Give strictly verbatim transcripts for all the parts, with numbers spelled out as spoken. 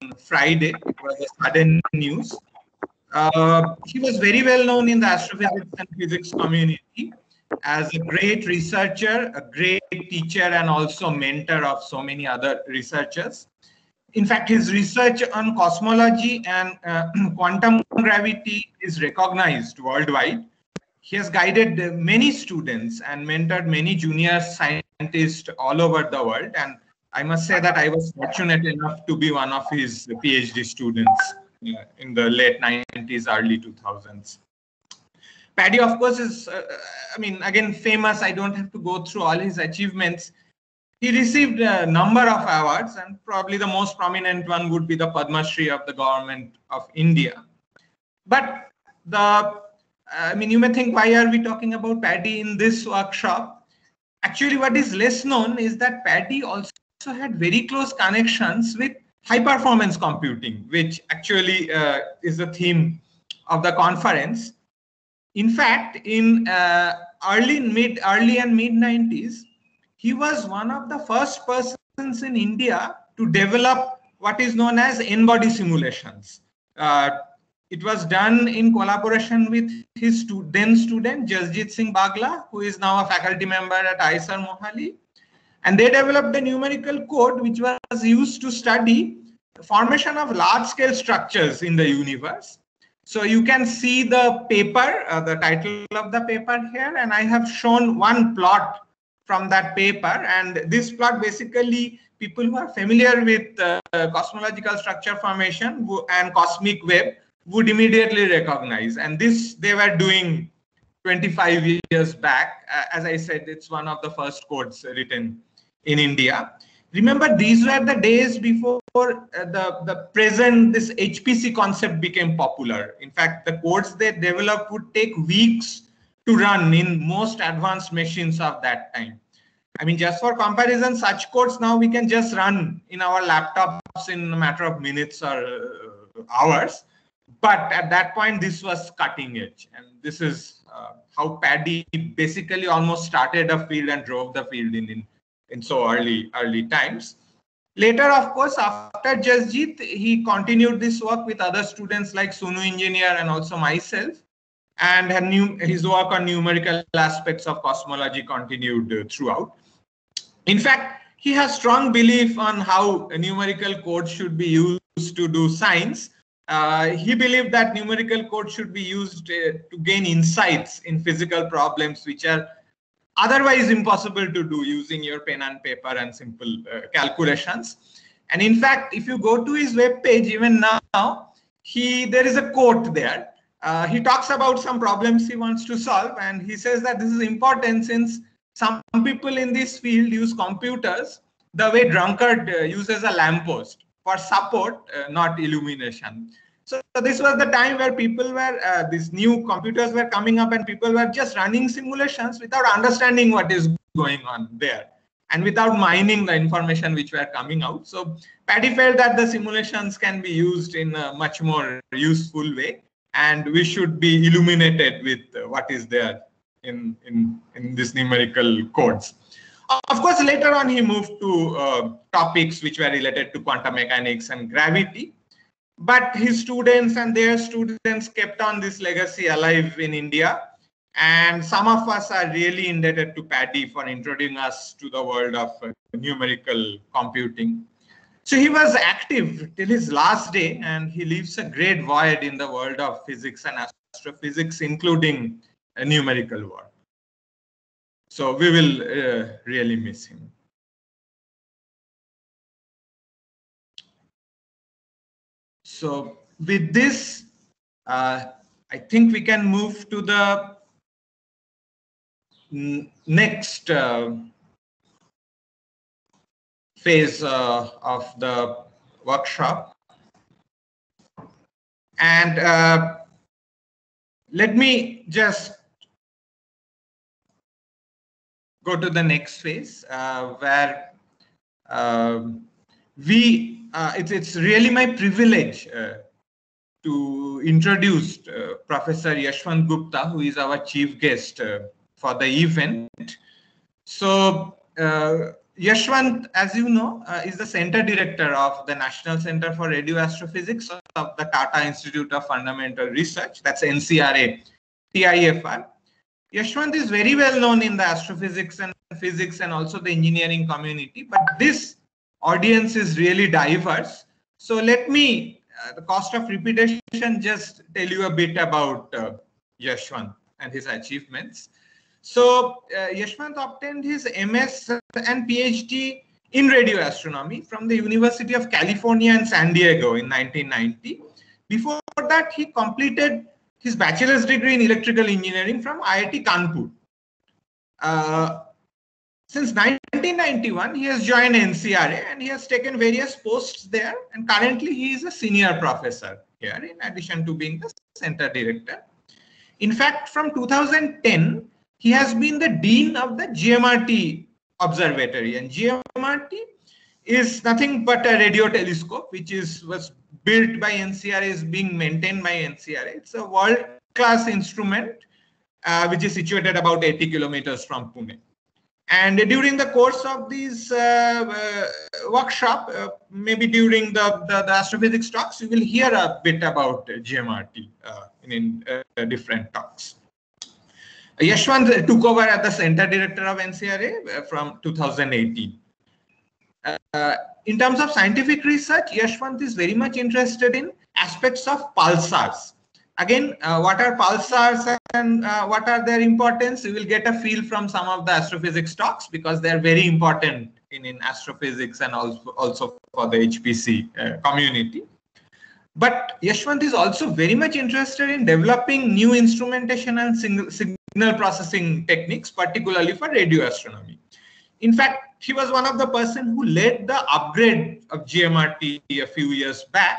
Friday. It was a sudden news. Uh, he was very well known in the astrophysics and physics community as a great researcher, a great teacher, and also mentor of so many other researchers. In fact, his research on cosmology and uh, quantum gravity is recognized worldwide. He has guided many students and mentored many junior scientists all over the world. And I must say that I was fortunate enough to be one of his PhD students uh, in the late nineties, early two thousands. Paddy, of course, is, uh, I mean, again, famous. I don't have to go through all his achievements. He received a number of awards, and probably the most prominent one would be the Padma Shri of the government of India. But the, I mean, you may think, why are we talking about Paddy in this workshop? Actually, what is less known is that Paddy also had very close connections with high performance computing, which actually uh, is the theme of the conference. In fact, in uh, early, mid, early and mid nineties, he was one of the first persons in India to develop what is known as N-body simulations. Uh, it was done in collaboration with his stu then student, Jasjit Singh Bagla, who is now a faculty member at I S R Mohali. And they developed a numerical code which was used to study the formation of large-scale structures in the universe. So you can see the paper, uh, the title of the paper here, and I have shown one plot from that paper. And this plot, basically, people who are familiar with uh, cosmological structure formation and cosmic wave would immediately recognize. And this they were doing twenty-five years back. Uh, as I said, it's one of the first codes written in India. Remember, these were the days before uh, the, the present, this H P C concept became popular. In fact, the codes they developed would take weeks to run in most advanced machines of that time. I mean, just for comparison, such codes now we can just run in our laptops in a matter of minutes or uh, hours. But at that point, this was cutting edge. And this is uh, how Paddy basically almost started a field and drove the field in, in, in so early, early times. Later, of course, after Jasjit, he continued this work with other students like Sunu Engineer and also myself. And his work on numerical aspects of cosmology continued uh, throughout. In fact, he has strong belief on how a numerical code should be used to do science. Uh, he believed that numerical code should be used uh, to gain insights in physical problems which are otherwise impossible to do using your pen and paper and simple uh, calculations. And in fact, if you go to his web page, even now, he there is a quote there. Uh, he talks about some problems he wants to solve, and he says that this is important since some people in this field use computers the way drunkard uh, uses a lamppost for support, uh, not illumination. So, so this was the time where people were, uh, these new computers were coming up and people were just running simulations without understanding what is going on there and without mining the information which were coming out. So Paddy felt that the simulations can be used in a much more useful way, and we should be illuminated with what is there in, in, in these numerical codes. Of course, later on, he moved to uh, topics which were related to quantum mechanics and gravity. But his students and their students kept on this legacy alive in India. And some of us are really indebted to Paddy for introducing us to the world of uh, numerical computing. So he was active till his last day, and he leaves a great void in the world of physics and astrophysics, including a numerical work. So we will uh, really miss him. So with this, uh, I think we can move to the next uh, phase uh, of the workshop. And uh, let me just go to the next phase uh, where uh, we, uh, it's, it's really my privilege uh, to introduce uh, Professor Yashwant Gupta, who is our chief guest uh, for the event. So uh, Yashwant, as you know, uh, is the center director of the National Center for Radio Astrophysics of the Tata Institute of Fundamental Research. That's N C R A, T I F R. Yashwant is very well known in the astrophysics and physics and also the engineering community, but this audience is really diverse. So let me, uh, the cost of repetition, just tell you a bit about uh, Yashwant and his achievements. So uh, Yashwant obtained his M S and PhD in radio astronomy from the University of California in San Diego in nineteen ninety. Before that, he completed his bachelor's degree in electrical engineering from I I T Kanpur. Uh, since nineteen ninety-one, he has joined N C R A and he has taken various posts there. And currently, he is a senior professor here, in addition to being the center director. In fact, from two thousand ten, he has been the dean of the G M R T Observatory, and G M R T is nothing but a radio telescope, which is was built by N C R A, is being maintained by N C R A. It's a world-class instrument, uh, which is situated about eighty kilometers from Pune. And during the course of this uh, uh, workshop, uh, maybe during the, the, the astrophysics talks, you will hear a bit about uh, G M R T uh, in uh, different talks. Yashwant took over as the center director of N C R A from two thousand eighteen. Uh, in terms of scientific research, Yashwant is very much interested in aspects of pulsars. Again, uh, what are pulsars and uh, what are their importance? You will get a feel from some of the astrophysics talks, because they are very important in, in astrophysics and also, also for the H P C uh, community. But Yashwant is also very much interested in developing new instrumentation and signal, signal processing techniques, particularly for radio astronomy. In fact, he was one of the person who led the upgrade of G M R T a few years back.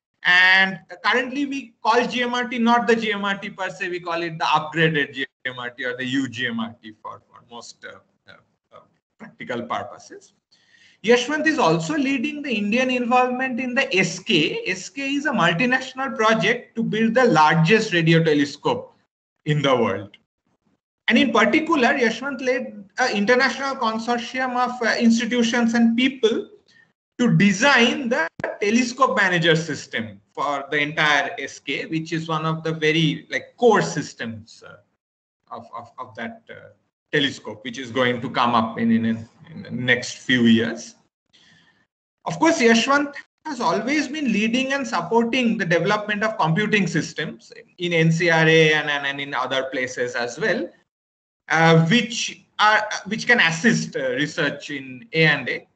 And currently we call G M R T not the G M R T per se, we call it the upgraded G M R T or the U G M R T for, for most uh, uh, uh, practical purposes. Yashwant is also leading the Indian involvement in the S K. S K is a multinational project to build the largest radio telescope in the world. And in particular, Yashwant led an international consortium of uh, institutions and people to design the telescope manager system for the entire S K, which is one of the very like core systems uh, of, of, of that uh, telescope, which is going to come up in, in, in the next few years. Of course, Yashwant has always been leading and supporting the development of computing systems in N C R A and, and, and in other places as well, uh, which are which can assist uh, research in A and A.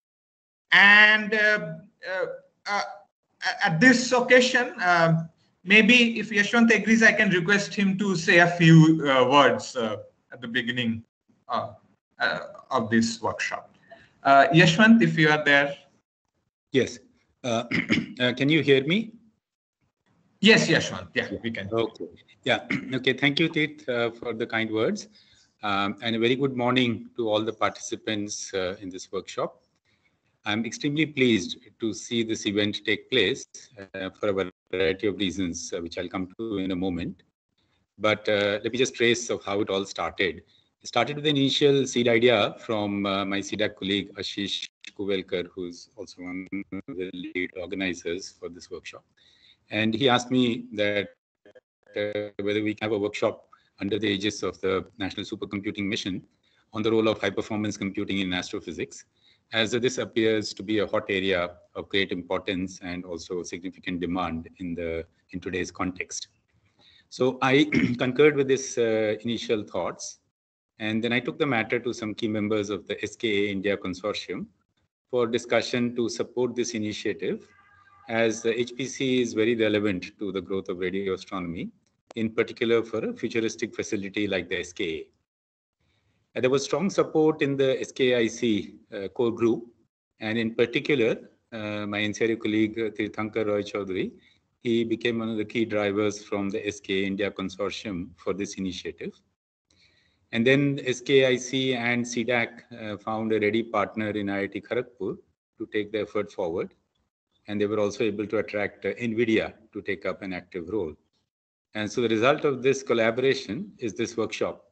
And uh, uh, uh, at this occasion, uh, maybe if Yashwant agrees, I can request him to say a few uh, words uh, at the beginning uh, uh, of this workshop. Uh, Yashwant, if you are there. Yes. Uh, uh, can you hear me? Yes, Yashwant. Yeah, we can. Okay. Yeah. Okay. Thank you, Tit, uh, for the kind words. Um, and a very good morning to all the participants uh, in this workshop. I'm extremely pleased to see this event take place uh, for a variety of reasons, uh, which I'll come to in a moment. But uh, let me just trace of how it all started. It started with an initial seed idea from uh, my C DAC colleague, Ashish Kuvelkar, who's also one of the lead organizers for this workshop. And he asked me that uh, whether we can have a workshop under the aegis of the National Supercomputing Mission on the role of high-performance computing in astrophysics, as this appears to be a hot area of great importance and also significant demand in the in today's context. So I concurred with this uh, initial thoughts, and then I took the matter to some key members of the S K A India Consortium for discussion to support this initiative, as the H P C is very relevant to the growth of radio astronomy, in particular for a futuristic facility like the S K A. And there was strong support in the S K I C uh, core group, and in particular, uh, my N C R A colleague uh, Tirthankar Roy Chaudhary, he became one of the key drivers from the S K A India Consortium for this initiative. And then S K I C and C DAC uh, found a ready partner in I I T Kharagpur to take the effort forward. And they were also able to attract uh, NVIDIA to take up an active role. And so the result of this collaboration is this workshop,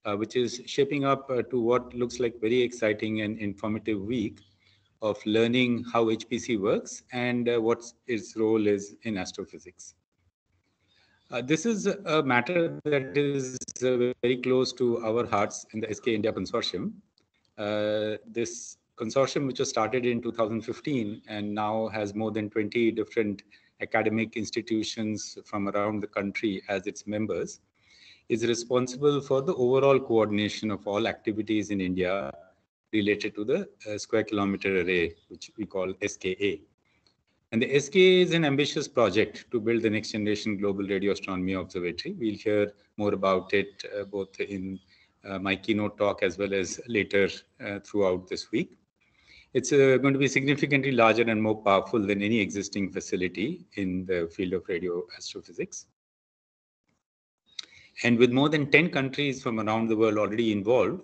uh, which is shaping up uh, to what looks like very exciting and informative week of learning how H P C works and uh, what its role is in astrophysics. Uh, this is a matter that is uh, very close to our hearts in the S K India Consortium. Uh, this consortium, which was started in two thousand fifteen and now has more than twenty different academic institutions from around the country as its members, is responsible for the overall coordination of all activities in India related to the uh, Square Kilometre Array, which we call S K A. And the S K A is an ambitious project to build the next generation global radio astronomy observatory. We'll hear more about it uh, both in uh, my keynote talk as well as later uh, throughout this week. It's uh, going to be significantly larger and more powerful than any existing facility in the field of radio astrophysics. And with more than ten countries from around the world already involved,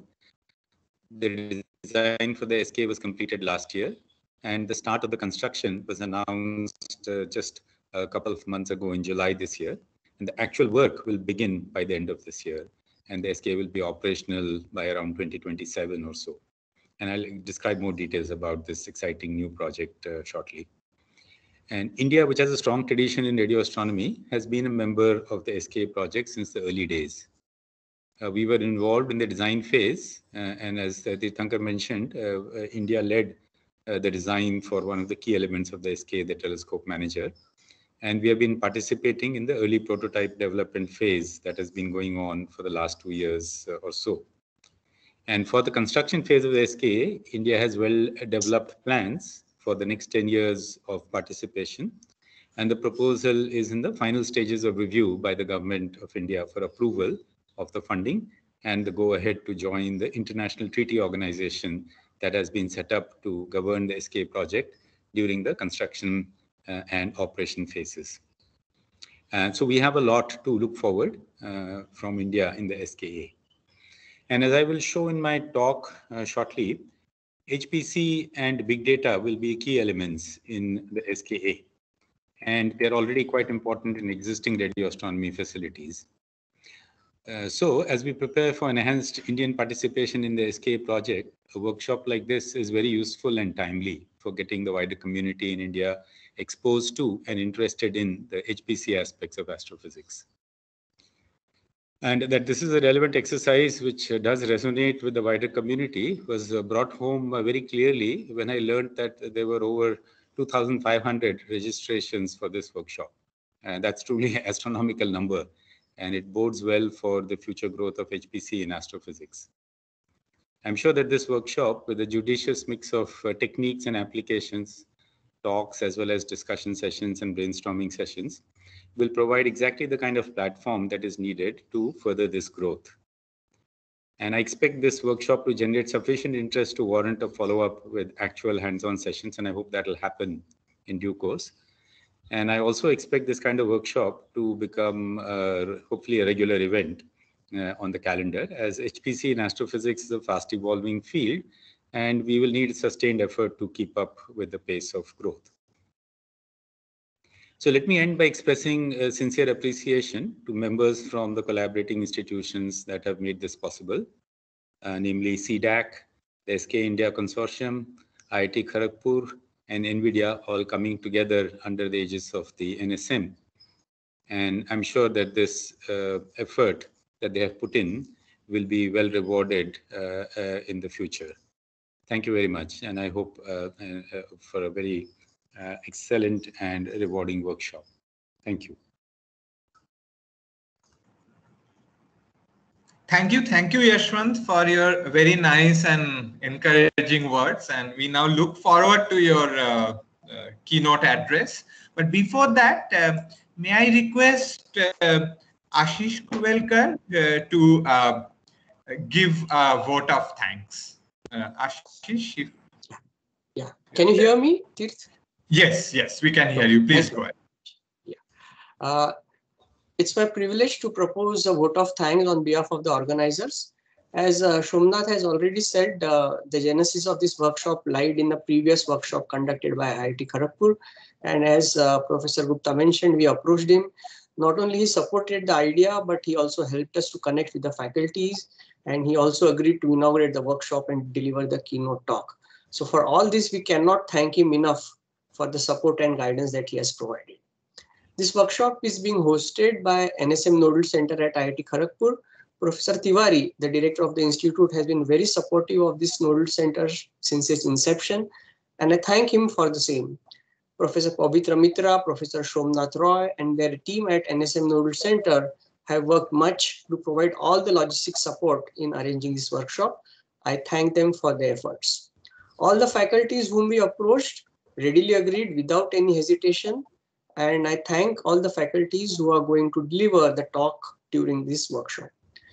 the design for the S K A was completed last year, and the start of the construction was announced uh, just a couple of months ago in July this year. And the actual work will begin by the end of this year, and the S K A will be operational by around twenty twenty-seven or so. And I'll describe more details about this exciting new project uh, shortly. And India, which has a strong tradition in radio astronomy, has been a member of the S K A project since the early days. Uh, we were involved in the design phase, uh, and as uh, Tirthankar mentioned, uh, uh, India led uh, the design for one of the key elements of the S K A, the telescope manager. And we have been participating in the early prototype development phase that has been going on for the last two years uh, or so. And for the construction phase of the S K A, India has well-developed plans for the next ten years of participation. And the proposal is in the final stages of review by the Government of India for approval of the funding and the go-ahead to join the international treaty organization that has been set up to govern the S K A project during the construction uh, and operation phases. And so we have a lot to look forward uh, from India in the S K A. And as I will show in my talk uh, shortly, H P C and big data will be key elements in the S K A. And they're already quite important in existing radio astronomy facilities. Uh, so as we prepare for enhanced Indian participation in the S K A project, a workshop like this is very useful and timely for getting the wider community in India exposed to and interested in the H P C aspects of astrophysics. And that this is a relevant exercise which does resonate with the wider community was brought home very clearly when I learned that there were over two thousand five hundred registrations for this workshop. And that's truly an astronomical number, and it bodes well for the future growth of H P C in astrophysics. I'm sure that this workshop, with a judicious mix of uh, techniques and applications, talks, as well as discussion sessions and brainstorming sessions, will provide exactly the kind of platform that is needed to further this growth. And I expect this workshop to generate sufficient interest to warrant a follow-up with actual hands-on sessions, and I hope that will happen in due course. And I also expect this kind of workshop to become uh, hopefully a regular event uh, on the calendar, as H P C in astrophysics is a fast evolving field, and we will need sustained effort to keep up with the pace of growth. So let me end by expressing a sincere appreciation to members from the collaborating institutions that have made this possible, uh, namely C DAC, the S K India Consortium, I I T Kharagpur, and NVIDIA, all coming together under the aegis of the N S M. And I'm sure that this uh, effort that they have put in will be well rewarded uh, uh, in the future. Thank you very much, and I hope uh, uh, for a very Uh, excellent and rewarding workshop. Thank you. Thank you. Thank you, Yashwant, for your very nice and encouraging words. And we now look forward to your uh, uh, keynote address. But before that, uh, may I request uh, Ashish Kuvelkar uh, to uh, give a vote of thanks. Uh, Ashish. If... Yeah. Can you hear me, Tirth? Yes, yes, we can hear you. Please go ahead. Yeah. Uh, it's my privilege to propose a vote of thanks on behalf of the organizers. As uh, Somnath has already said, uh, the genesis of this workshop lied in the previous workshop conducted by I I T Kharagpur. And as uh, Professor Gupta mentioned, we approached him Not only he supported the idea, but he also helped us to connect with the faculties, and he also agreed to inaugurate the workshop and deliver the keynote talk. So for all this, we cannot thank him enough for the support and guidance that he has provided. This workshop is being hosted by N S M Nodal Center at I I T Kharagpur. Professor Tiwari, the director of the institute, has been very supportive of this Nodal Center since its inception, and I thank him for the same. Professor Pavitra Mitra, Professor Somnath Roy, and their team at N S M Nodal Center have worked much to provide all the logistic support in arranging this workshop. I thank them for their efforts. All the faculties whom we approached readily agreed without any hesitation, and I thank all the faculties who are going to deliver the talk during this workshop.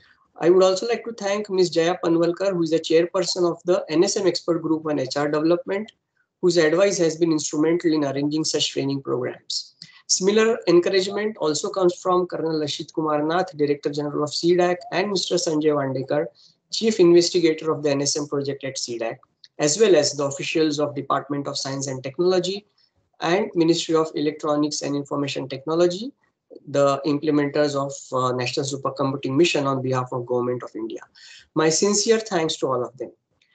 I would also like to thank Miz Jaya Panwalkar, who is the chairperson of the N S M Expert Group on H R Development, whose advice has been instrumental in arranging such training programs. Similar encouragement also comes from Colonel Ashit Kumar Nath, Director General of C D A C, and Mister Sanjay Wandekar, Chief Investigator of the N S M project at C D A C, as well as the officials of Department of Science and Technology and Ministry of Electronics and Information Technology, the implementers of uh, National Supercomputing Mission on behalf of Government of India. My sincere thanks to all of them.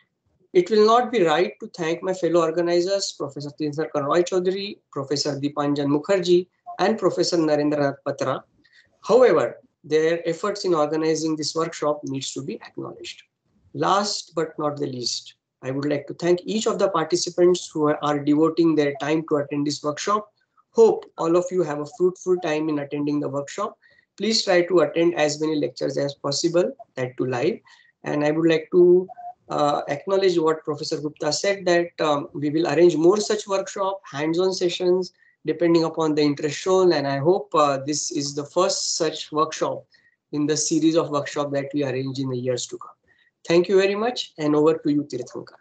It will not be right to thank my fellow organizers, Professor Tirthankar Roy Chaudhary, Professor Deepanjan Mukherjee, and Professor Narendranath Patra. However, their efforts in organizing this workshop needs to be acknowledged. Last but not the least, I would like to thank each of the participants who are devoting their time to attend this workshop. Hope all of you have a fruitful time in attending the workshop. Please try to attend as many lectures as possible, that too live. And I would like to uh, acknowledge what Professor Gupta said, that um, we will arrange more such workshop, hands-on sessions, depending upon the interest shown. And I hope uh, this is the first such workshop in the series of workshops that we arrange in the years to come. Thank you very much, and over to you, Tirthankar.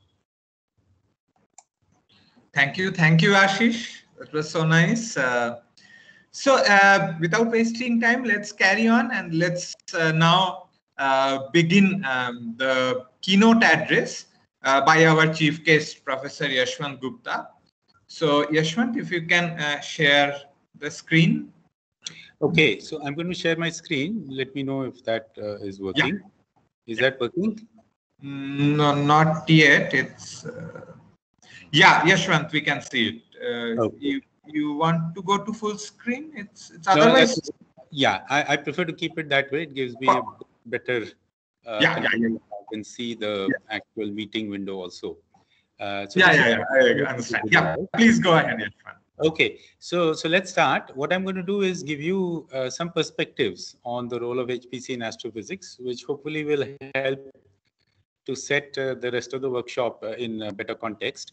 Thank you. Thank you, Ashish. That was so nice. Uh, so uh, without wasting time, let's carry on and let's uh, now uh, begin um, the keynote address uh, by our chief guest, Professor Yashwant Gupta. So Yashwant, if you can uh, share the screen. Okay, so I'm going to share my screen. Let me know if that uh, is working. Yeah. Is that working? No, not yet. It's uh, yeah, Yashwant, we can see it. Uh, okay. You you want to go to full screen? It's it's otherwise. No, yeah, I, I prefer to keep it that way. It gives me oh. a better. Uh, yeah, yeah, yeah. I can see the yeah. actual meeting window also. Uh, so yeah, yeah, yeah, I understand. Yeah, please go ahead, Yashwant. Okay, so so let's start. What I'm going to do is give you uh, some perspectives on the role of H P C in astrophysics, which hopefully will help to set uh, the rest of the workshop uh, in a better context.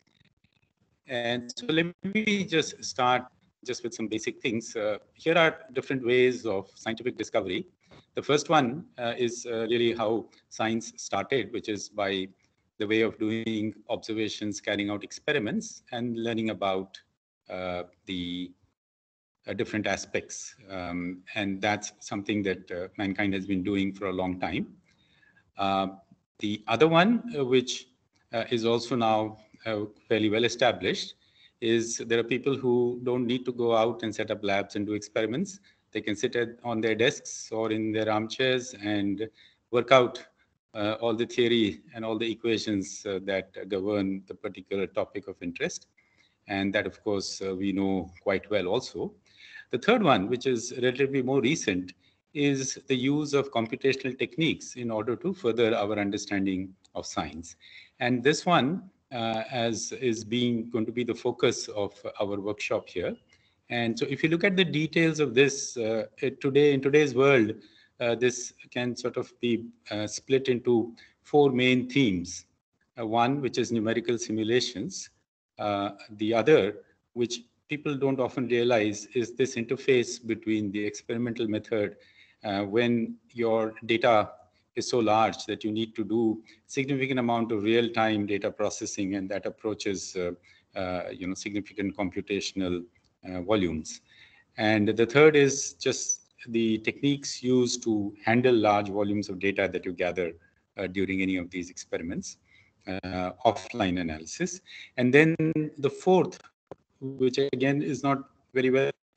And so let me just start just with some basic things. Uh, here are different ways of scientific discovery. The first one uh, is uh, really how science started, which is by the way of doing observations, carrying out experiments, and learning about Uh, the uh, different aspects. Um, and that's something that uh, mankind has been doing for a long time. Uh, the other one, uh, which uh, is also now uh, fairly well established, is there are people who don't need to go out and set up labs and do experiments. They can sit at, on their desks or in their armchairs and work out uh, all the theory and all the equations uh, that govern the particular topic of interest. And that, of course, uh, we know quite well also. The third one, which is relatively more recent, is the use of computational techniques in order to further our understanding of science. And this one, uh, as is being going to be the focus of our workshop here. And so if you look at the details of this, uh, today in today's world, uh, this can sort of be uh, split into four main themes. Uh, one, which is numerical simulations. Uh, the other, which people don't often realize, is this interface between the experimental method uh, when your data is so large that you need to do significant amount of real-time data processing, and that approaches uh, uh, you know, significant computational uh, volumes. And the third is just the techniques used to handle large volumes of data that you gather uh, during any of these experiments. Uh, offline analysis. And then the fourth, which again is not very well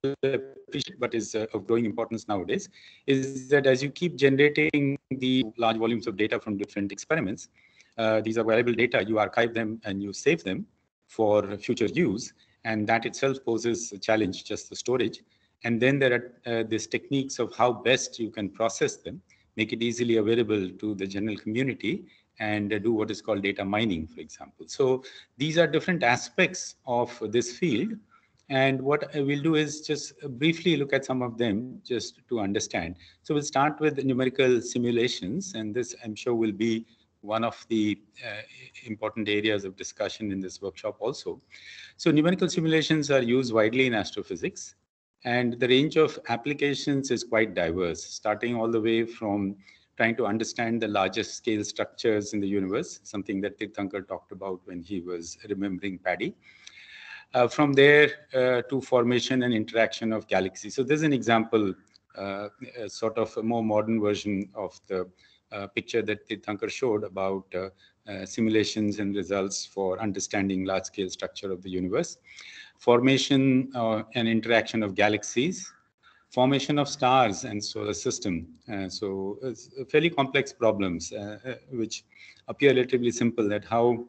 appreciate, but is uh, of growing importance nowadays, is that as you keep generating the large volumes of data from different experiments, uh, these are valuable data, you archive them and you save them for future use. And that itself poses a challenge, just the storage. And then there are uh, these techniques of how best you can process them, make it easily available to the general community, and uh, do what is called data mining, for example. So these are different aspects of this field. And what I will do is just briefly look at some of them just to understand. So we'll start with numerical simulations, and this I'm sure will be one of the uh, important areas of discussion in this workshop also. So numerical simulations are used widely in astrophysics, and the range of applications is quite diverse, starting all the way from trying to understand the largest scale structures in the universe, something that Tirthankar talked about when he was remembering Paddy. Uh, from there uh, to formation and interaction of galaxies. So there's an example, uh, a sort of a more modern version of the uh, picture that Tirthankar showed about uh, uh, simulations and results for understanding large-scale structure of the universe. Formation uh, and interaction of galaxies, formation of stars and solar system. Uh, so it's fairly complex problems, uh, uh, which appear relatively simple, that how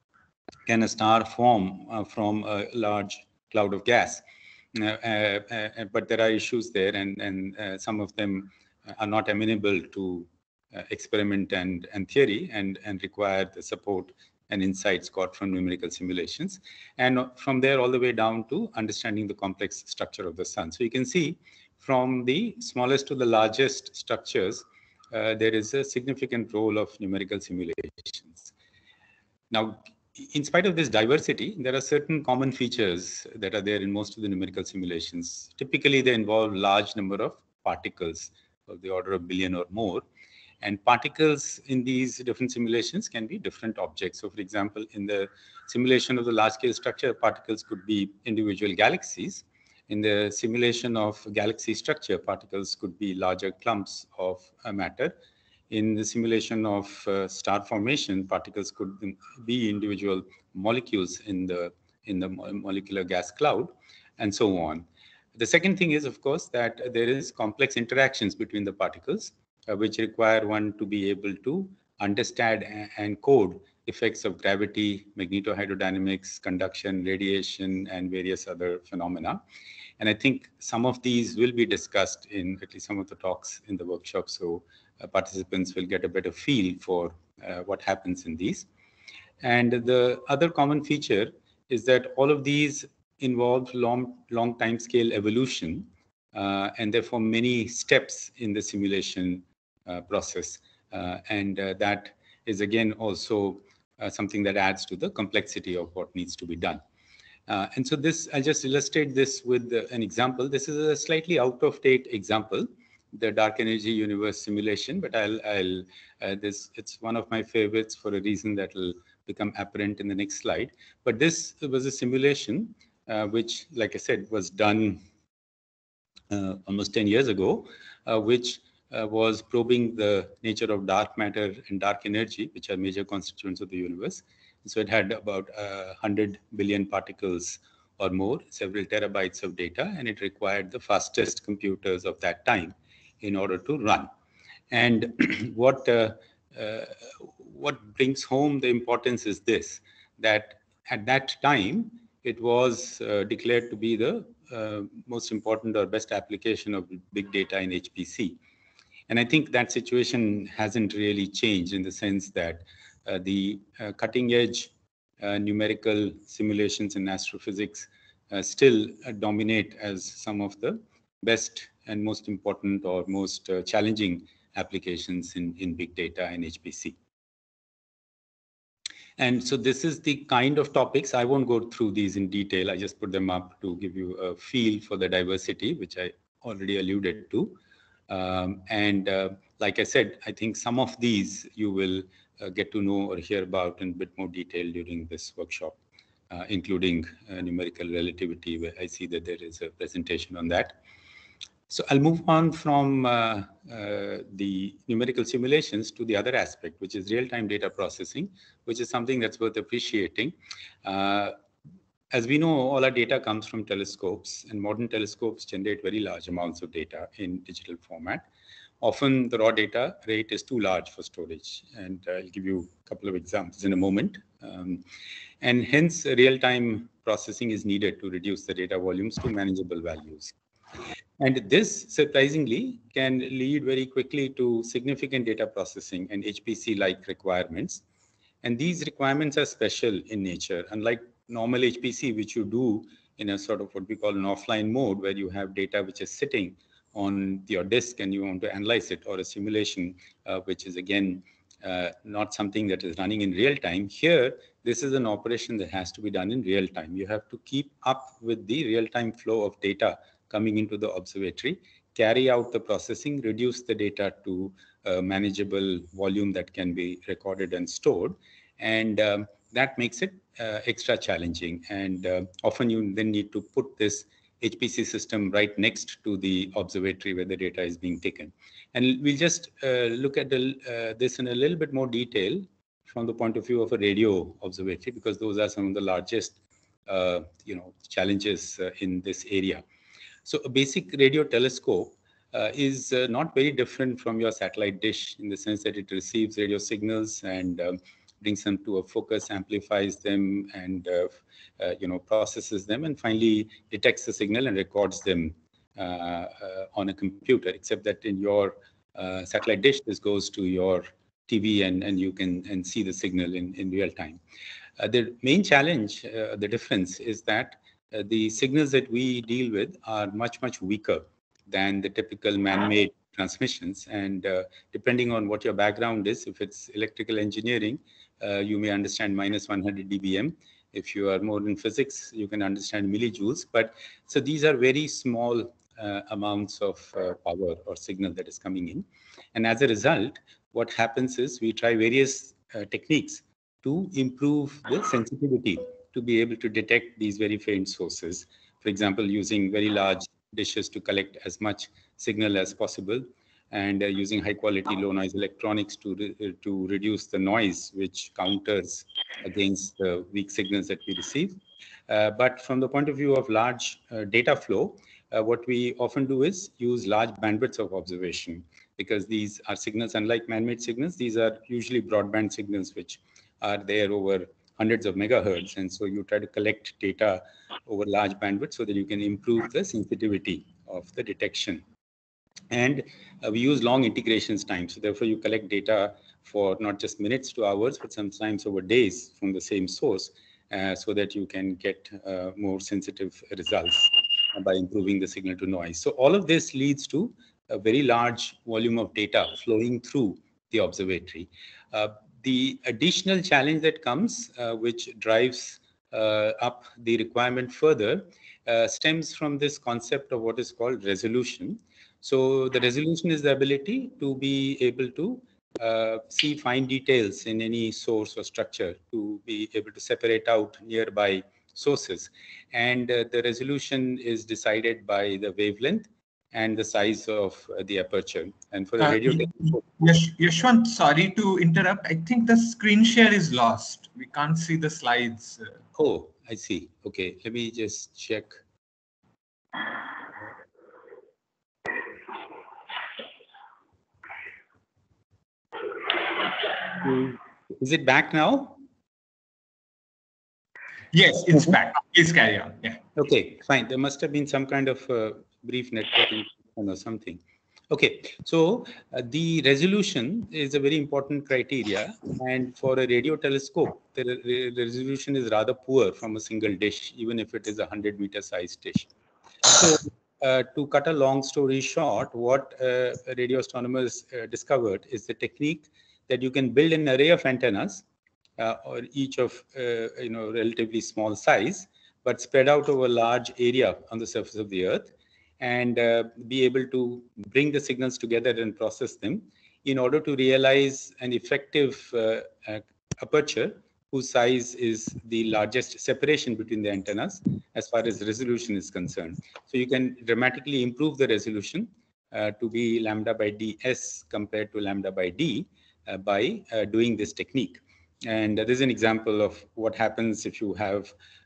can a star form uh, from a large cloud of gas? Uh, uh, uh, but there are issues there, and, and uh, some of them are not amenable to uh, experiment and, and theory, and, and require the support and insights got from numerical simulations. And from there all the way down to understanding the complex structure of the sun. So you can see from the smallest to the largest structures, uh, there is a significant role of numerical simulations. Now, in spite of this diversity, there are certain common features that are there in most of the numerical simulations. Typically, they involve large number of particles of the order of billion or more. And particles in these different simulations can be different objects. So, for example, in the simulation of the large-scale structure, particles could be individual galaxies. In the simulation of galaxy structure, particles could be larger clumps of matter. In the simulation of uh, star formation, particles could be individual molecules in the, in the molecular gas cloud, and so on. The second thing is, of course, that there is complex interactions between the particles, uh, which require one to be able to understand and code effects of gravity, magnetohydrodynamics, conduction, radiation, and various other phenomena. And I think some of these will be discussed in at least some of the talks in the workshop. So uh, participants will get a better feel for uh, what happens in these. And the other common feature is that all of these involve long, long time scale evolution, uh, and therefore many steps in the simulation uh, process. Uh, and uh, that is again also uh, something that adds to the complexity of what needs to be done. Uh, and so this, I'll just illustrate this with uh, an example. This is a slightly out of date example, the dark energy universe simulation, but I'll, I'll uh, this, it's one of my favorites for a reason that will become apparent in the next slide. But this was a simulation uh, which, like I said, was done uh, almost ten years ago, uh, which uh, was probing the nature of dark matter and dark energy, which are major constituents of the universe. So it had about uh, one hundred billion particles or more, several terabytes of data, and it required the fastest computers of that time in order to run. And what uh, uh, what brings home the importance is this, that at that time, it was uh, declared to be the uh, most important or best application of big data in H P C. And I think that situation hasn't really changed in the sense that uh, the uh, cutting edge uh, numerical simulations in astrophysics uh, still uh, dominate as some of the best and most important or most uh, challenging applications in, in big data and H P C. And so this is the kind of topics, I won't go through these in detail, I just put them up to give you a feel for the diversity, which I already alluded to. Um, and uh, like I said, I think some of these you will uh, get to know or hear about in a bit more detail during this workshop, uh, including uh, numerical relativity, where I see that there is a presentation on that. So I'll move on from uh, uh, the numerical simulations to the other aspect, which is real-time data processing, which is something that's worth appreciating. Uh, as we know, all our data comes from telescopes, and modern telescopes generate very large amounts of data in digital format. Often the raw data rate is too large for storage, and uh, I'll give you a couple of examples in a moment. Um, and hence, real-time processing is needed to reduce the data volumes to manageable values. And this, surprisingly, can lead very quickly to significant data processing and H P C-like requirements. And these requirements are special in nature, unlike normal H P C, which you do in a sort of what we call an offline mode, where you have data which is sitting on your disk and you want to analyze it, or a simulation, uh, which is again uh, not something that is running in real time. Here, this is an operation that has to be done in real time. You have to keep up with the real-time flow of data coming into the observatory, carry out the processing, reduce the data to a manageable volume that can be recorded and stored. And um, that makes it uh, extra challenging. And uh, often you then need to put this H P C system right next to the observatory where the data is being taken. And we'll just uh, look at the, uh, this in a little bit more detail from the point of view of a radio observatory, because those are some of the largest uh, you know, challenges uh, in this area. So a basic radio telescope uh, is uh, not very different from your satellite dish, in the sense that it receives radio signals and um, brings them to a focus, amplifies them, and uh, uh, you know, processes them, and finally detects the signal and records them uh, uh, on a computer. Except that in your uh, satellite dish, this goes to your T V, and, and you can and see the signal in, in real time. Uh, the main challenge, uh, the difference is that uh, the signals that we deal with are much, much weaker than the typical man-made transmissions. And uh, depending on what your background is, if it's electrical engineering, uh, you may understand minus one hundred D B M. If you are more in physics, you can understand millijoules. But so these are very small uh, amounts of uh, power or signal that is coming in. And as a result, what happens is we try various uh, techniques to improve the sensitivity to be able to detect these very faint sources. For example, using very large dishes to collect as much signal as possible, and uh, using high quality low noise electronics to, re to reduce the noise which counters against the weak signals that we receive. Uh, but from the point of view of large uh, data flow, uh, what we often do is use large bandwidths of observation, because these are signals, unlike man-made signals, these are usually broadband signals which are there over hundreds of megahertz. And so you try to collect data over large bandwidth so that you can improve the sensitivity of the detection. And uh, we use long integrations time. So therefore you collect data for not just minutes to hours, but sometimes over days from the same source, uh, so that you can get uh, more sensitive results by improving the signal to noise. So all of this leads to a very large volume of data flowing through the observatory. Uh, the additional challenge that comes, uh, which drives uh, up the requirement further, uh, stems from this concept of what is called resolution. So the resolution is the ability to be able to uh, see fine details in any source or structure, to be able to separate out nearby sources. And uh, the resolution is decided by the wavelength and the size of uh, the aperture. And for a radio uh, telescope, Yash, Yashwant, sorry to interrupt. I think the screen share is lost. We can't see the slides. Oh, I see. Okay, let me just check. Is it back now? Yes, it's mm-hmm. back. Please carry on. Yeah. Okay, fine. There must have been some kind of uh, brief network or something. Okay, so uh, the resolution is a very important criteria, and for a radio telescope, the, the resolution is rather poor from a single dish, even if it is a hundred meter size dish. So, uh, to cut a long story short, what uh, radio astronomers uh, discovered is the technique that you can build an array of antennas, uh, or each of uh, you know relatively small size, but spread out over a large area on the surface of the Earth, and uh, be able to bring the signals together and process them in order to realize an effective uh, uh, aperture whose size is the largest separation between the antennas as far as resolution is concerned. So you can dramatically improve the resolution uh, to be lambda by D S compared to lambda by D uh, by uh, doing this technique. And uh, this is an example of what happens if you have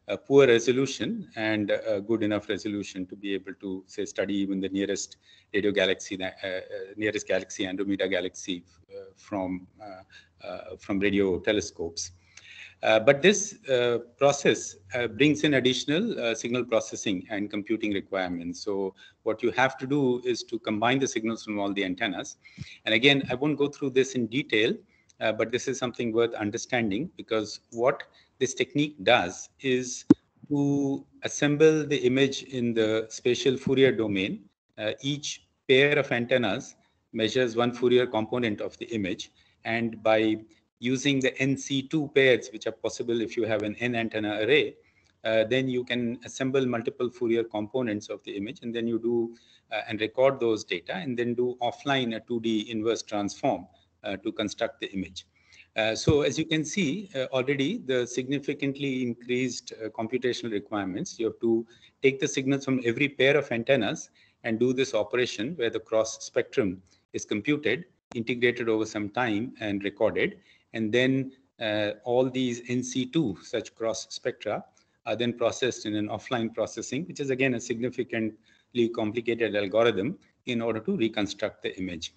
a poor resolution and a good enough resolution to be able to, say, study even the nearest radio galaxy, uh, uh, nearest galaxy, Andromeda galaxy, uh, from uh, uh, from radio telescopes. Uh, but this uh, process uh, brings in additional uh, signal processing and computing requirements. So what you have to do is to combine the signals from all the antennas. And again, I won't go through this in detail, uh, but this is something worth understanding, because what this technique does is to assemble the image in the spatial Fourier domain. Uh, each pair of antennas measures one Fourier component of the image, and by using the N C two pairs, which are possible if you have an N antenna array, uh, then you can assemble multiple Fourier components of the image, and then you do uh, and record those data, and then do offline a two D inverse transform uh, to construct the image. Uh, so as you can see, uh, already the significantly increased uh, computational requirements. You have to take the signals from every pair of antennas and do this operation where the cross spectrum is computed, integrated over some time, and recorded. And then uh, all these N C two such cross spectra are then processed in an offline processing, which is again a significantly complicated algorithm in order to reconstruct the image.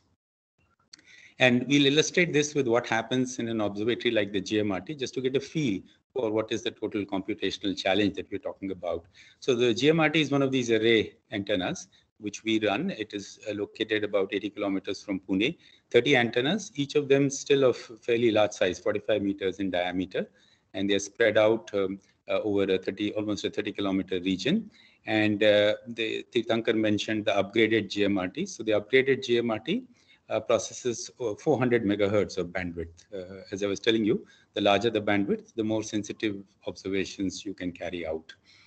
And we'll illustrate this with what happens in an observatory like the G M R T, just to get a feel for what is the total computational challenge that we're talking about. So the G M R T is one of these array antennas which we run. It is uh, located about eighty kilometers from Pune, thirty antennas, each of them still of fairly large size, forty-five meters in diameter, and they're spread out um, uh, over a thirty, almost a thirty kilometer region. And uh, the Tirthankar mentioned the upgraded G M R T. So the upgraded G M R T Uh, processes four hundred megahertz of bandwidth. Uh, as I was telling you, the larger the bandwidth, the more sensitive observations you can carry out.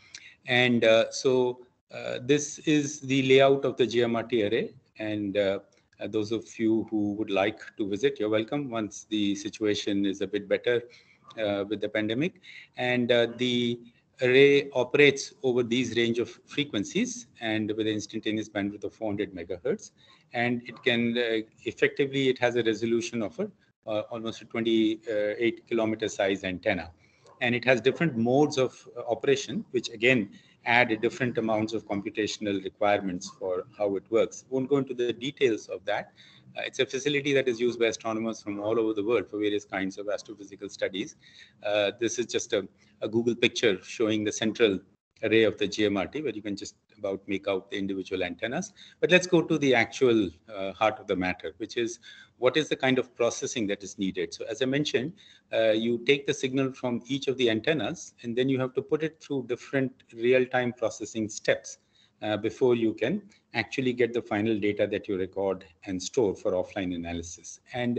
And uh, so uh, this is the layout of the G M R T array. And uh, uh, those of you who would like to visit, you're welcome once the situation is a bit better uh, with the pandemic. And uh, the array operates over these range of frequencies and with an instantaneous bandwidth of four hundred megahertz. And it can uh, effectively, it has a resolution of a, uh, almost a twenty-eight kilometer size antenna. And it has different modes of uh, operation, which again add different amounts of computational requirements for how it works. Won't go into the details of that. Uh, it's a facility that is used by astronomers from all over the world for various kinds of astrophysical studies. Uh, this is just a, a Google picture showing the central array of the G M R T, where you can just about make out the individual antennas. But let's go to the actual uh, heart of the matter, which is what is the kind of processing that is needed. So as I mentioned, uh, you take the signal from each of the antennas, and then you have to put it through different real-time processing steps uh, before you can actually get the final data that you record and store for offline analysis. And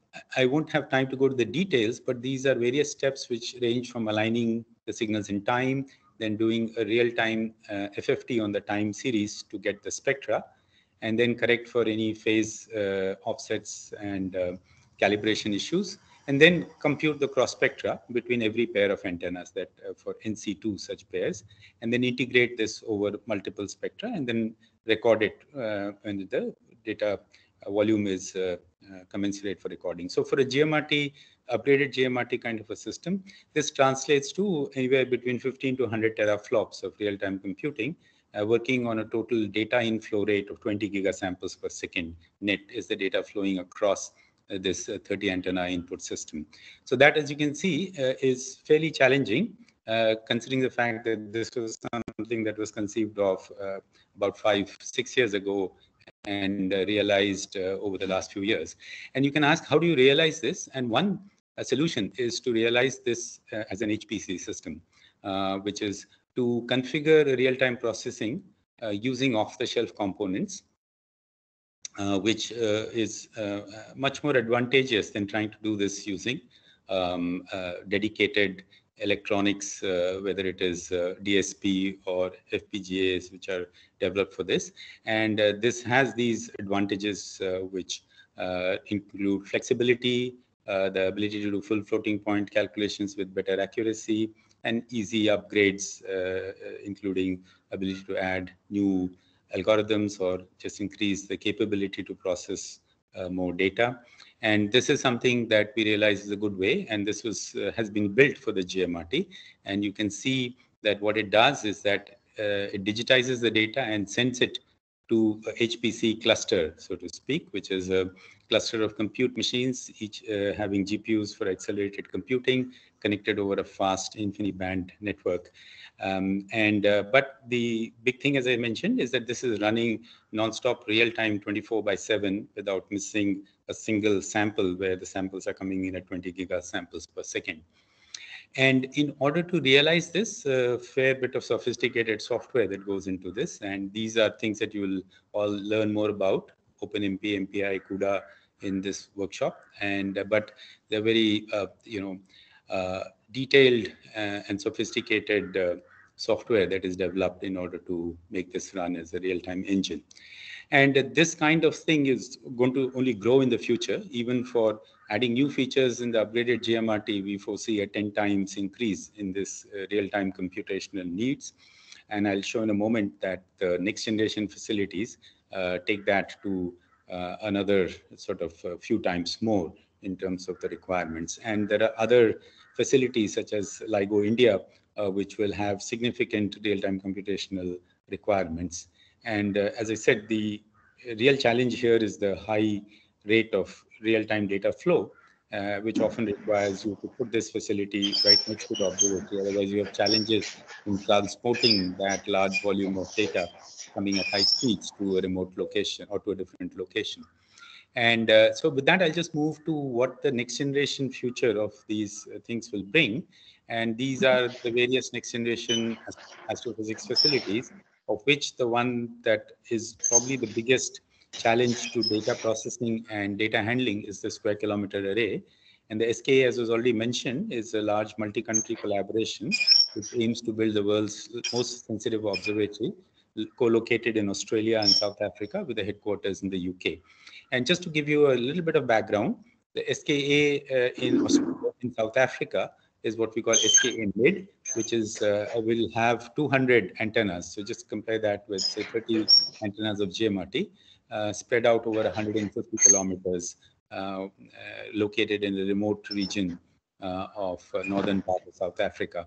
I won't have time to go to the details, but these are various steps which range from aligning the signals in time, then doing a real-time uh, F F T on the time series to get the spectra, and then correct for any phase uh, offsets and uh, calibration issues, and then compute the cross spectra between every pair of antennas that uh, for N C two such pairs, and then integrate this over multiple spectra, and then record it uh, when the data volume is uh, uh, commensurate for recording. So for a G M R T, upgraded G M R T kind of a system, this translates to anywhere between fifteen to one hundred teraflops of real-time computing, uh, working on a total data inflow rate of twenty gigasamples per second. Net is the data flowing across uh, this uh, thirty antenna input system. So that, as you can see, uh, is fairly challenging, uh, considering the fact that this was something that was conceived of uh, about five, six years ago and uh, realized uh, over the last few years. And you can ask, how do you realize this? And one uh, solution is to realize this uh, as an H P C system, uh, which is to configure real-time processing uh, using off-the-shelf components, uh, which uh, is uh, much more advantageous than trying to do this using um, uh, dedicated electronics, uh, whether it is uh, D S P or F P G As, which are developed for this. And uh, this has these advantages, uh, which uh, include flexibility, uh, the ability to do full floating point calculations with better accuracy, and easy upgrades, uh, including ability to add new algorithms or just increase the capability to process uh, more data. And this is something that we realize is a good way, and this was uh, has been built for the G M R T. And you can see that what it does is that uh, it digitizes the data and sends it to a H P C cluster, so to speak, which is a cluster of compute machines, each uh, having G P Us for accelerated computing connected over a fast InfiniBand network. Um, and uh, but the big thing, as I mentioned, is that this is running nonstop, real-time, twenty-four by seven, without missing a single sample, where the samples are coming in at twenty giga samples per second. And in order to realize this, a uh, fair bit of sophisticated software that goes into this. And these are things that you will all learn more about, OpenMP, M P I, CUDA, in this workshop. And uh, but they're very, uh, you know, uh, detailed uh, and sophisticated uh, software that is developed in order to make this run as a real-time engine. And this kind of thing is going to only grow in the future. Even for adding new features in the upgraded G M R T, we foresee a ten times increase in this uh, real-time computational needs. And I'll show in a moment that the next generation facilities uh, take that to uh, another sort of a few times more in terms of the requirements. And there are other facilities such as LIGO India, uh, which will have significant real-time computational requirements. And uh, as I said, the real challenge here is the high rate of real-time data flow, uh, which often requires you to put this facility right next to the observatory. Otherwise, you have challenges in transporting that large volume of data coming at high speeds to a remote location or to a different location. And uh, so with that, I'll just move to what the next generation future of these uh, things will bring. And these are the various next generation astrophysics facilities, of which the one that is probably the biggest challenge to data processing and data handling is the Square Kilometre Array. And the S K A, as was already mentioned, is a large multi-country collaboration which aims to build the world's most sensitive observatory, co-located in Australia and South Africa with the headquarters in the U K. And just to give you a little bit of background, the S K A uh, in Australia, in South Africa, is what we call S K A Mid, which is uh, will have two hundred antennas. So just compare that with, say, thirty antennas of G M R T, uh, spread out over one hundred fifty kilometers, uh, uh, located in the remote region uh, of uh, northern part of South Africa.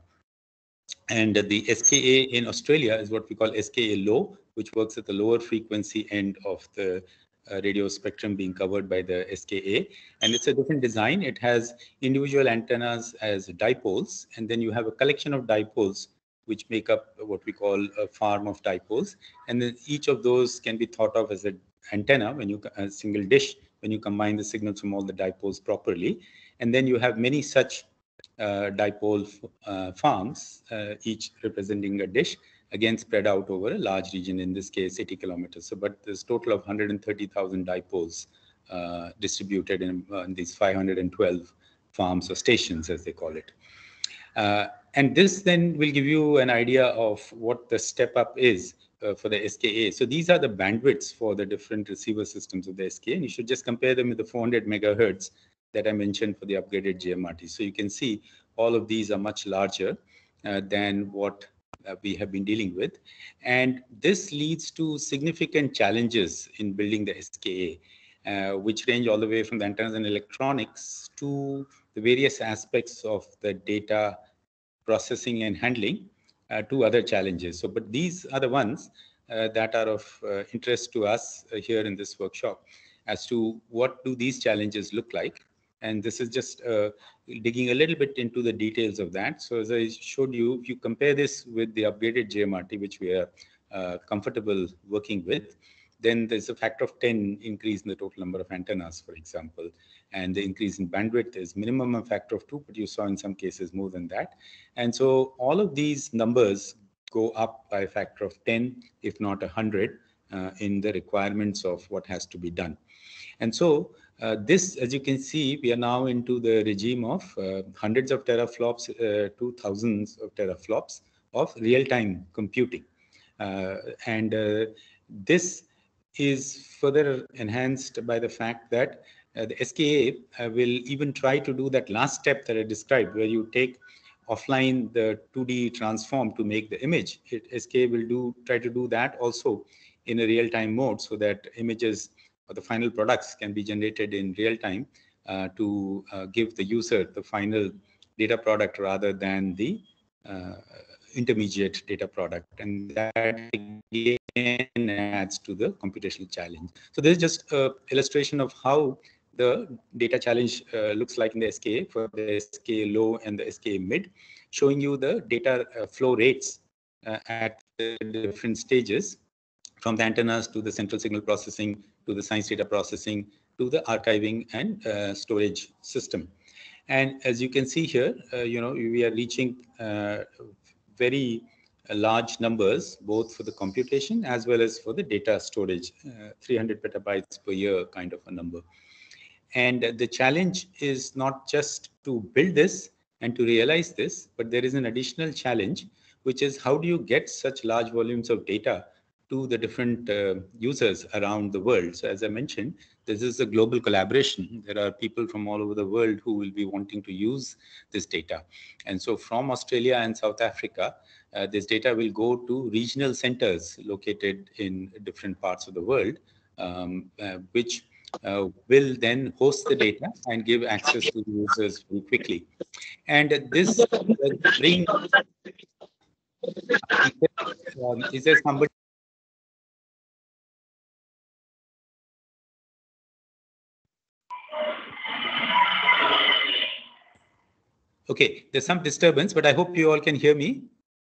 And the S K A in Australia is what we call S K A Low, which works at the lower frequency end of the uh, radio spectrum being covered by the S K A. And it's a different design. It has individual antennas as dipoles, and then you have a collection of dipoles which make up what we call a farm of dipoles. And then each of those can be thought of as an antenna, when you a single dish, when you combine the signals from all the dipoles properly. And then you have many such uh, dipole uh, farms, uh, each representing a dish, again spread out over a large region, in this case eighty kilometers. So, but there's a total of one hundred thirty thousand dipoles uh, distributed in, uh, in these five hundred twelve farms or stations, as they call it. Uh, and this then will give you an idea of what the step up is uh, for the S K A. So these are the bandwidths for the different receiver systems of the S K A, and you should just compare them with the four hundred megahertz that I mentioned for the upgraded G M R T. So you can see all of these are much larger uh, than what uh, we have been dealing with. And this leads to significant challenges in building the S K A, uh, which range all the way from the antennas and electronics to the various aspects of the data processing and handling, uh, to other challenges. So, but these are the ones uh, that are of uh, interest to us uh, here in this workshop, as to what do these challenges look like. And this is just uh, digging a little bit into the details of that. So as I showed you, if you compare this with the upgraded G M R T, which we are uh, comfortable working with, then there's a factor of ten increase in the total number of antennas, for example. And the increase in bandwidth is minimum a factor of two, but you saw in some cases more than that. And so all of these numbers go up by a factor of ten, if not one hundred, uh, in the requirements of what has to be done. And so uh, this, as you can see, we are now into the regime of uh, hundreds of teraflops uh, to thousands of teraflops of real-time computing. Uh, and uh, this is further enhanced by the fact that uh, the S K A uh, will even try to do that last step that I described, where you take offline the two D transform to make the image. It, S K A will do try to do that also in a real-time mode, so that images or the final products can be generated in real time uh, to uh, give the user the final data product rather than the uh, intermediate data product, and that again adds to the computational challenge. So this is just an illustration of how the data challenge uh, looks like in the S K A for the S K A low and the S K A mid, showing you the data uh, flow rates uh, at the different stages, from the antennas to the central signal processing, to the science data processing, to the archiving and uh, storage system. And as you can see here, uh, you know, we are reaching uh, very uh, large numbers, both for the computation as well as for the data storage, uh, three hundred petabytes per year kind of a number. And the challenge is not just to build this and to realize this, but there is an additional challenge, which is how do you get such large volumes of data to the different uh, users around the world. So as I mentioned, this is a global collaboration. There are people from all over the world who will be wanting to use this data. And so from Australia and South Africa, uh, this data will go to regional centers located in different parts of the world, um, uh, which uh, will then host the data and give access to the users very quickly. And this uh, brings, um, is there somebody? Okay, there's some disturbance, but I hope you all can hear me.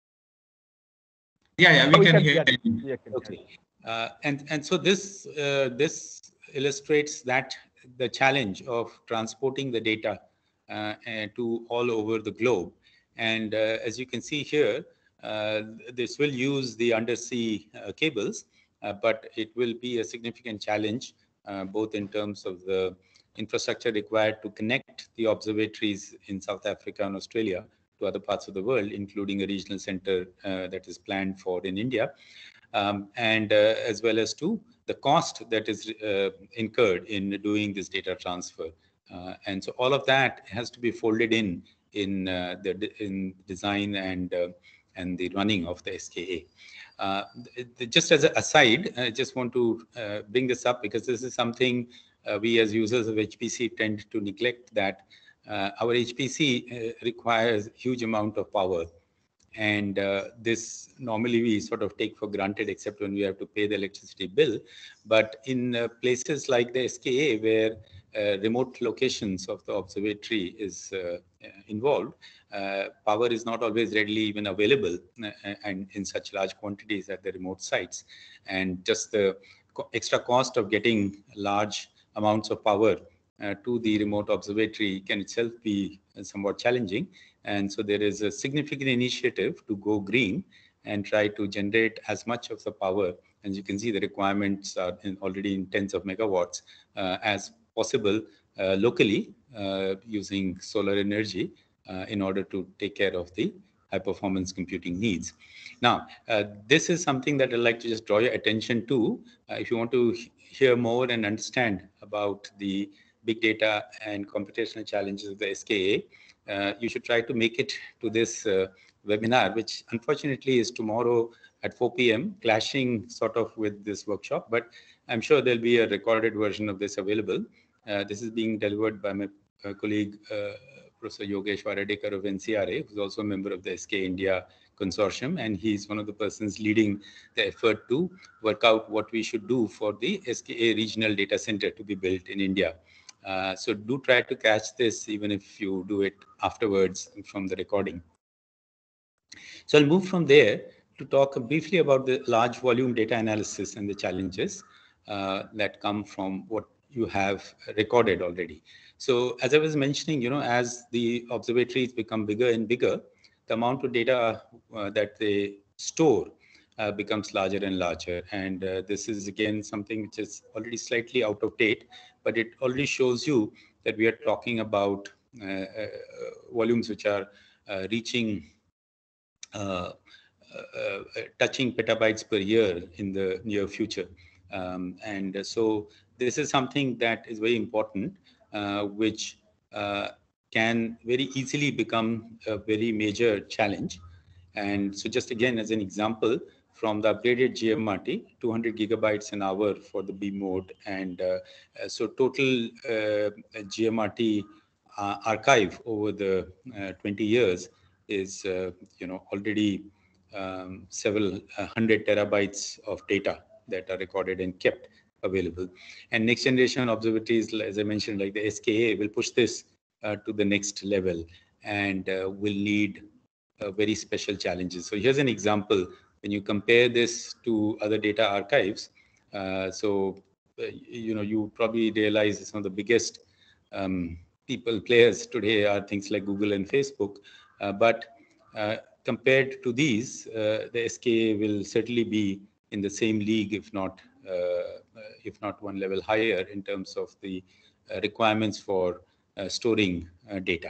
Yeah, yeah, we, oh, can, we can hear you. you. Okay, uh, and and so this uh, this illustrates that the challenge of transporting the data uh, to all over the globe. And uh, as you can see here, uh, this will use the undersea uh, cables, uh, but it will be a significant challenge, uh, both in terms of the infrastructure required to connect the observatories in South Africa and Australia to other parts of the world, including a regional center uh, that is planned for in India, um, and uh, as well as to the cost that is uh, incurred in doing this data transfer. Uh, and so all of that has to be folded in in uh, the in design and uh, and the running of the S K A. Uh, just as an aside, I just want to uh, bring this up because this is something uh, we as users of H P C tend to neglect, that uh, our H P C uh, requires huge amount of power. And uh, this normally we sort of take for granted, except when we have to pay the electricity bill. But in uh, places like the S K A, where uh, remote locations of the observatory is uh, involved, uh, power is not always readily even available uh, and in such large quantities at the remote sites. And just the co extra cost of getting large amounts of power uh, to the remote observatory can itself be somewhat challenging. And so there is a significant initiative to go green and try to generate as much of the power. As you can see, the requirements are in already in tens of megawatts uh, as possible uh, locally uh, using solar energy uh, in order to take care of the high performance computing needs. Now, uh, this is something that I'd like to just draw your attention to. Uh, if you want to hear more and understand about the big data and computational challenges of the S K A, Uh, you should try to make it to this uh, webinar, which unfortunately is tomorrow at four p m, clashing sort of with this workshop, but I'm sure there'll be a recorded version of this available. Uh, this is being delivered by my uh, colleague, uh, Professor Yogesh Varadekar of N C R A, who's also a member of the S K India consortium, and he's one of the persons leading the effort to work out what we should do for the S K A regional data center to be built in India. Uh, so do try to catch this, even if you do it afterwards from the recording. So I'll move from there to talk briefly about the large volume data analysis and the challenges uh, that come from what you have recorded already. So as I was mentioning, you know, as the observatories become bigger and bigger, the amount of data uh, that they store Uh, becomes larger and larger. And uh, this is again something which is already slightly out of date, but it already shows you that we are talking about uh, uh, volumes which are uh, reaching uh, uh, touching petabytes per year in the near future. Um, and so this is something that is very important, uh, which uh, can very easily become a very major challenge. And so just again, as an example, from the upgraded G M R T, two hundred gigabytes an hour for the B mode. And uh, so total uh, G M R T uh, archive over the uh, twenty years is, uh, you know, already um, several uh, hundred terabytes of data that are recorded and kept available. And next generation observatories, as I mentioned, like the S K A, will push this uh, to the next level and uh, will need uh, very special challenges. So here's an example. When you compare this to other data archives, uh, so uh, you know, you probably realize some of the biggest um, people players today are things like Google and Facebook, uh, but uh, compared to these, uh, the S K A will certainly be in the same league, if not uh, if not one level higher in terms of the uh, requirements for uh, storing uh, data.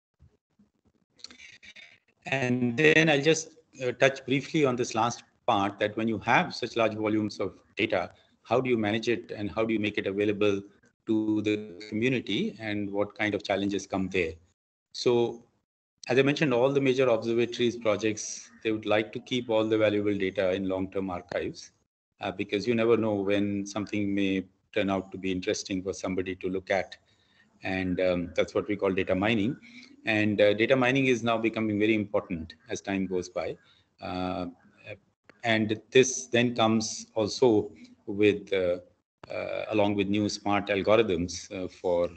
And then I'll just uh, touch briefly on this last part, that when you have such large volumes of data, how do you manage it and how do you make it available to the community, and what kind of challenges come there? So as I mentioned, all the major observatories projects, they would like to keep all the valuable data in long-term archives uh, because you never know when something may turn out to be interesting for somebody to look at. And um, that's what we call data mining. And uh, data mining is now becoming very important as time goes by. Uh, and this then comes also with, uh, uh, along with new smart algorithms uh, for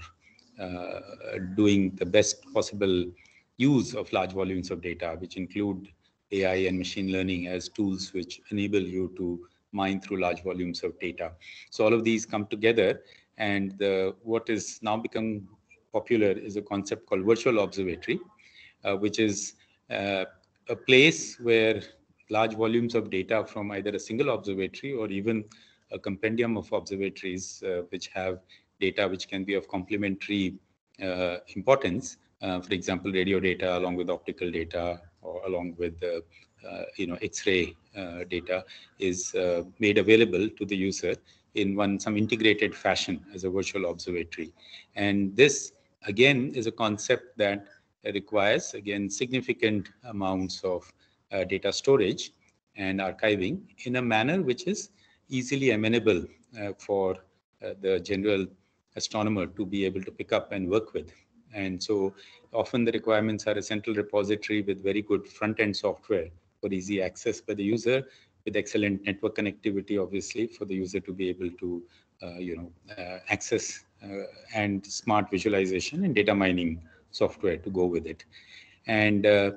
uh, doing the best possible use of large volumes of data, which include A I and machine learning as tools which enable you to mine through large volumes of data. So all of these come together, and the, what is now become popular is a concept called virtual observatory, uh, which is uh, a place where large volumes of data from either a single observatory or even a compendium of observatories uh, which have data which can be of complementary uh, importance, uh, for example, radio data along with optical data or along with the uh, you know, X-ray uh, data, is uh, made available to the user in one some integrated fashion as a virtual observatory. And this again is a concept that requires again significant amounts of uh, data storage and archiving in a manner which is easily amenable uh, for uh, the general astronomer to be able to pick up and work with. And so often the requirements are a central repository with very good front-end software for easy access by the user, with excellent network connectivity, obviously, for the user to be able to uh, you know, uh, access uh, and smart visualization and data mining software to go with it. And uh,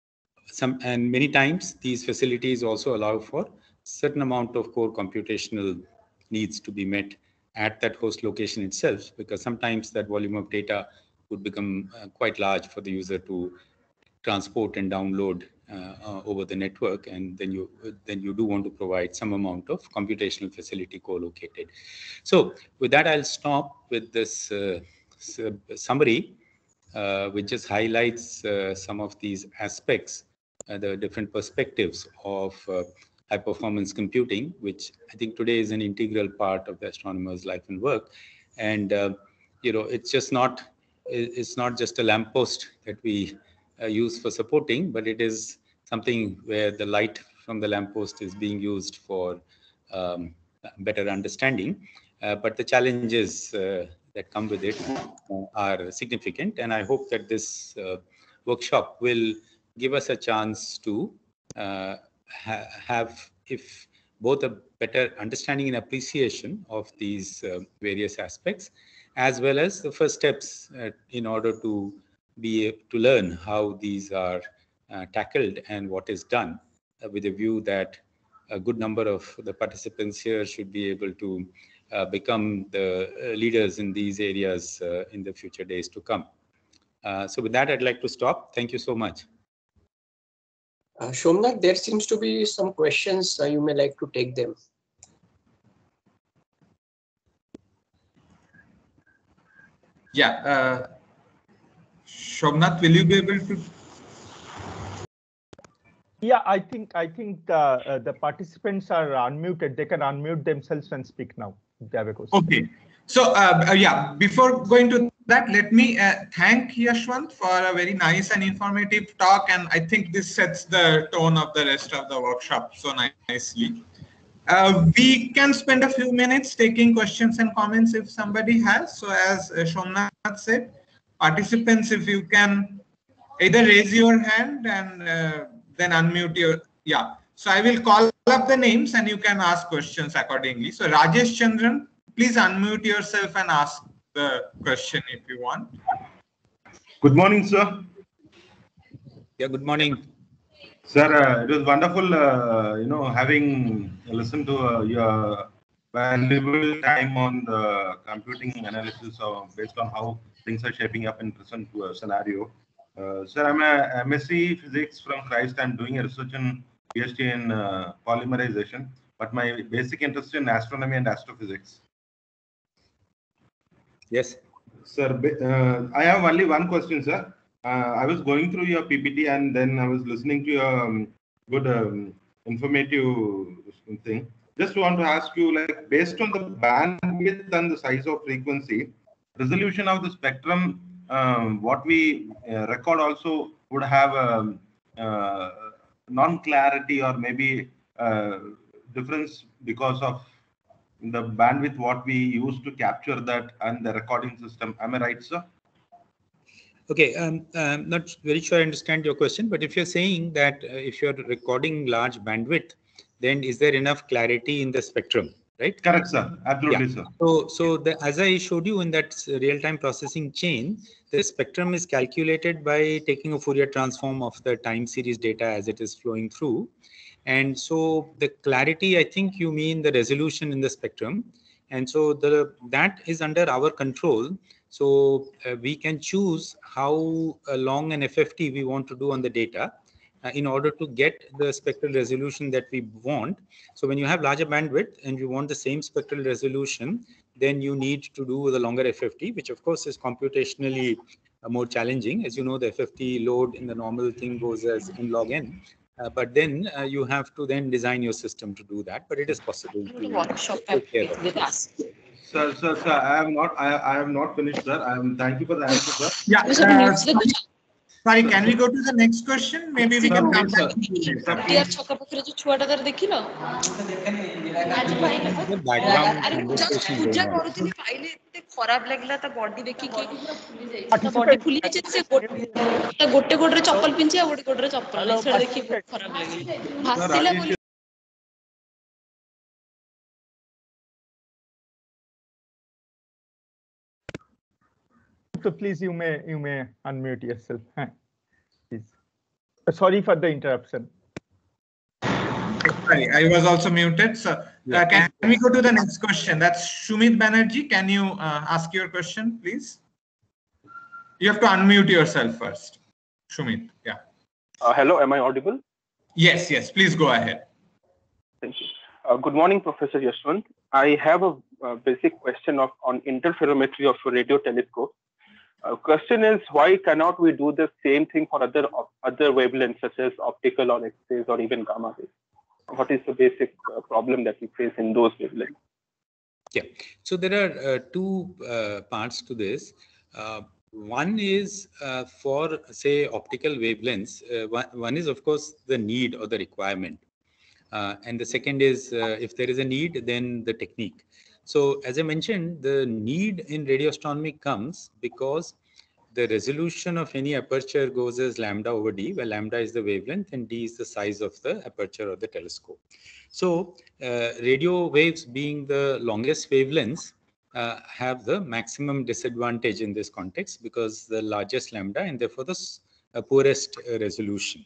some and many times these facilities also allow for certain amount of core computational needs to be met at that host location itself, because sometimes that volume of data would become uh, quite large for the user to transport and download uh, uh, over the network, and then you then you do want to provide some amount of computational facility co-located. So with that, I'll stop with this uh, summary, uh, which just highlights uh, some of these aspects, uh, the different perspectives of uh, high performance computing, which I think today is an integral part of the astronomer's life and work. And uh, you know, it's just not it's not just a lamppost that we uh, use for supporting, but it is something where the light from the lamppost is being used for um, better understanding. Uh, but the challenges uh, that come with it uh, are significant, and I hope that this uh, workshop will give us a chance to uh, ha have, if both a better understanding and appreciation of these uh, various aspects, as well as the first steps uh, in order to be able to learn how these are uh, tackled and what is done, uh, with a view that a good number of the participants here should be able to uh, become the uh, leaders in these areas uh, in the future days to come. Uh, so with that, I'd like to stop. Thank you so much. Uh, Somnath, there seems to be some questions. Uh, you may like to take them. Yeah. Uh, Somnath, will you be able to? Yeah, I think I think uh, uh, the participants are unmuted. They can unmute themselves and speak now if they have a question. Okay. So uh, yeah, before going to that, let me uh, thank Yashwant for a very nice and informative talk. And I think this sets the tone of the rest of the workshop so nicely. Uh, we can spend a few minutes taking questions and comments if somebody has. So as uh, Somnath said, participants, if you can Either raise your hand and uh, then unmute your, yeah. So I will call up the names and you can ask questions accordingly. So Rajesh Chandran, please unmute yourself and ask the question if you want. Good morning, sir. Yeah, good morning. Sir, uh, it was wonderful, uh, you know, having listened to uh, your valuable time on the computing analysis of, based on how things are shaping up in present uh, scenario. Uh, sir, I'm a M S c Physics from Christ. I'm doing a research in PhD in uh, polymerization, but my basic interest in astronomy and astrophysics. Yes. Sir, uh, I have only one question, sir. Uh, I was going through your P P T and then I was listening to your um, good um, informative thing. Just want to ask you, like, based on the bandwidth and the size of frequency, resolution of the spectrum, um, what we uh, record also would have a uh, non-clarity or maybe uh, difference because of the bandwidth what we use to capture that and the recording system. Am I right, sir? Okay, um, I'm not very sure I understand your question, but if you're saying that uh, if you're recording large bandwidth, then is there enough clarity in the spectrum, right? Correct, sir. Absolutely, yeah. Sir. So, so the, as I showed you in that real-time processing chain, the spectrum is calculated by taking a Fourier transform of the time series data as it is flowing through. And so the clarity, I think you mean the resolution in the spectrum. And so the that is under our control. So uh, we can choose how uh, long an F F T we want to do on the data uh, in order to get the spectral resolution that we want. So when you have larger bandwidth and you want the same spectral resolution, then you need to do the longer F F T, which of course is computationally uh, more challenging. As you know, the F F T load in the normal thing goes as n log n. Uh, but then uh, you have to then design your system to do that. But it is possible to workshop with us. Sir, sir, sir, I am not. I, I am not finished, sir. I am. Thank you for the answer, sir. Yeah. Uh, sorry, can we go to the next question? Maybe we can come back. खराब लगला ता body देखी कि ता body fully जे से गोटे गोटे गोटे चप्पल पिंचे आ गोटे गोटे चप्पल नहीं से देखी खराब लगली हसिला बोली So please, you may you may unmute yourself. Please. Sorry for the interruption. Sorry, I was also muted. So uh, can we go to the next question? That's Shumit Banerjee. Can you uh, ask your question, please? You have to unmute yourself first. Shumit, yeah. Uh, hello, am I audible? Yes, yes. Please go ahead. Thank you. Uh, good morning, Professor Yashwant. I have a, a basic question of on interferometry of radio telescope. Uh, question is, why cannot we do the same thing for other other wavelengths such as optical or X-rays or even gamma rays? What is the basic uh, problem that we face in those wavelengths? Yeah, so there are uh, two uh, parts to this. Uh, one is uh, for, say, optical wavelengths. Uh, one, one is, of course, the need or the requirement. Uh, and the second is, uh, if there is a need, then the technique. So as I mentioned, the need in radio astronomy comes because the resolution of any aperture goes as lambda over d, where lambda is the wavelength and d is the size of the aperture of the telescope. So uh, radio waves being the longest wavelengths uh, have the maximum disadvantage in this context because the largest lambda and therefore the uh, poorest uh, resolution.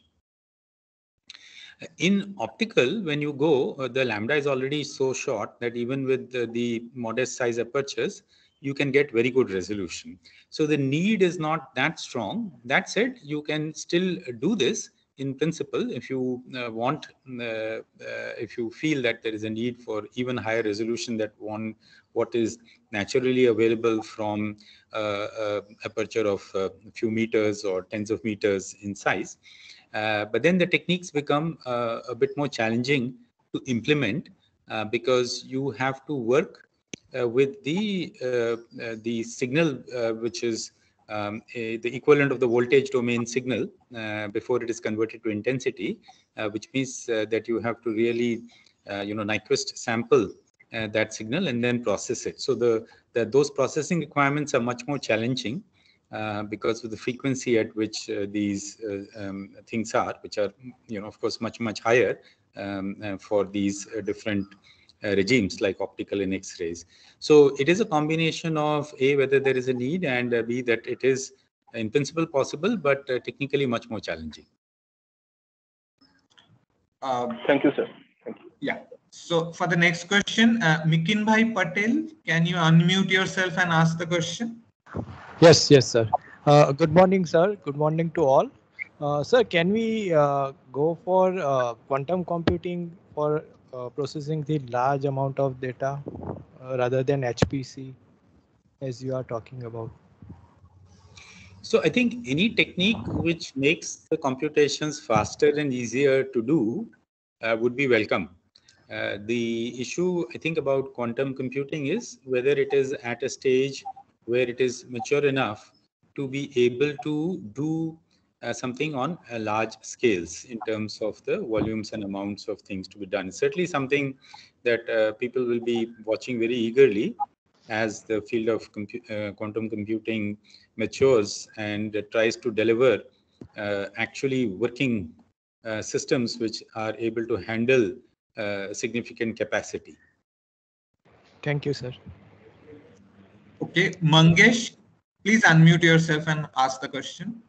In optical, when you go, uh, the lambda is already so short that even with the, the modest size apertures, you can get very good resolution. So the need is not that strong. That said, you can still do this in principle if you uh, want, uh, uh, if you feel that there is a need for even higher resolution that one, what is naturally available from uh, uh, aperture of a few meters or tens of meters in size. Uh, but then the techniques become uh, a bit more challenging to implement uh, because you have to work uh, with the uh, uh, the signal uh, which is um, a, the equivalent of the voltage domain signal uh, before it is converted to intensity, uh, which means uh, that you have to really uh, you know Nyquist sample uh, that signal and then process it. So the, the those processing requirements are much more challenging. uh, because of the frequency at which uh, these uh, um, things are, which are, you know, of course, much, much higher um, uh, for these uh, different uh, regimes like optical and X-rays. So it is a combination of A, whether there is a need, and uh, B, that it is in principle possible, but uh, technically much more challenging. Uh, Thank you, sir. Thank you. Yeah. So for the next question, uh, Mikin Bhai Patel, can you unmute yourself and ask the question? Yes, yes, sir. Uh, good morning, sir. Good morning to all. Uh, sir, can we uh, go for uh, quantum computing for uh, processing the large amount of data uh, rather than H P C, as you are talking about? So I think any technique which makes the computations faster and easier to do uh, would be welcome. Uh, the issue, I think, about quantum computing is whether it is at a stage where it is mature enough to be able to do uh, something on a large scales in terms of the volumes and amounts of things to be done. It's certainly something that uh, people will be watching very eagerly as the field of compu uh, quantum computing matures and uh, tries to deliver uh, actually working uh, systems which are able to handle uh, significant capacity. Thank you, sir. Okay, Mangesh, please unmute yourself and ask the question.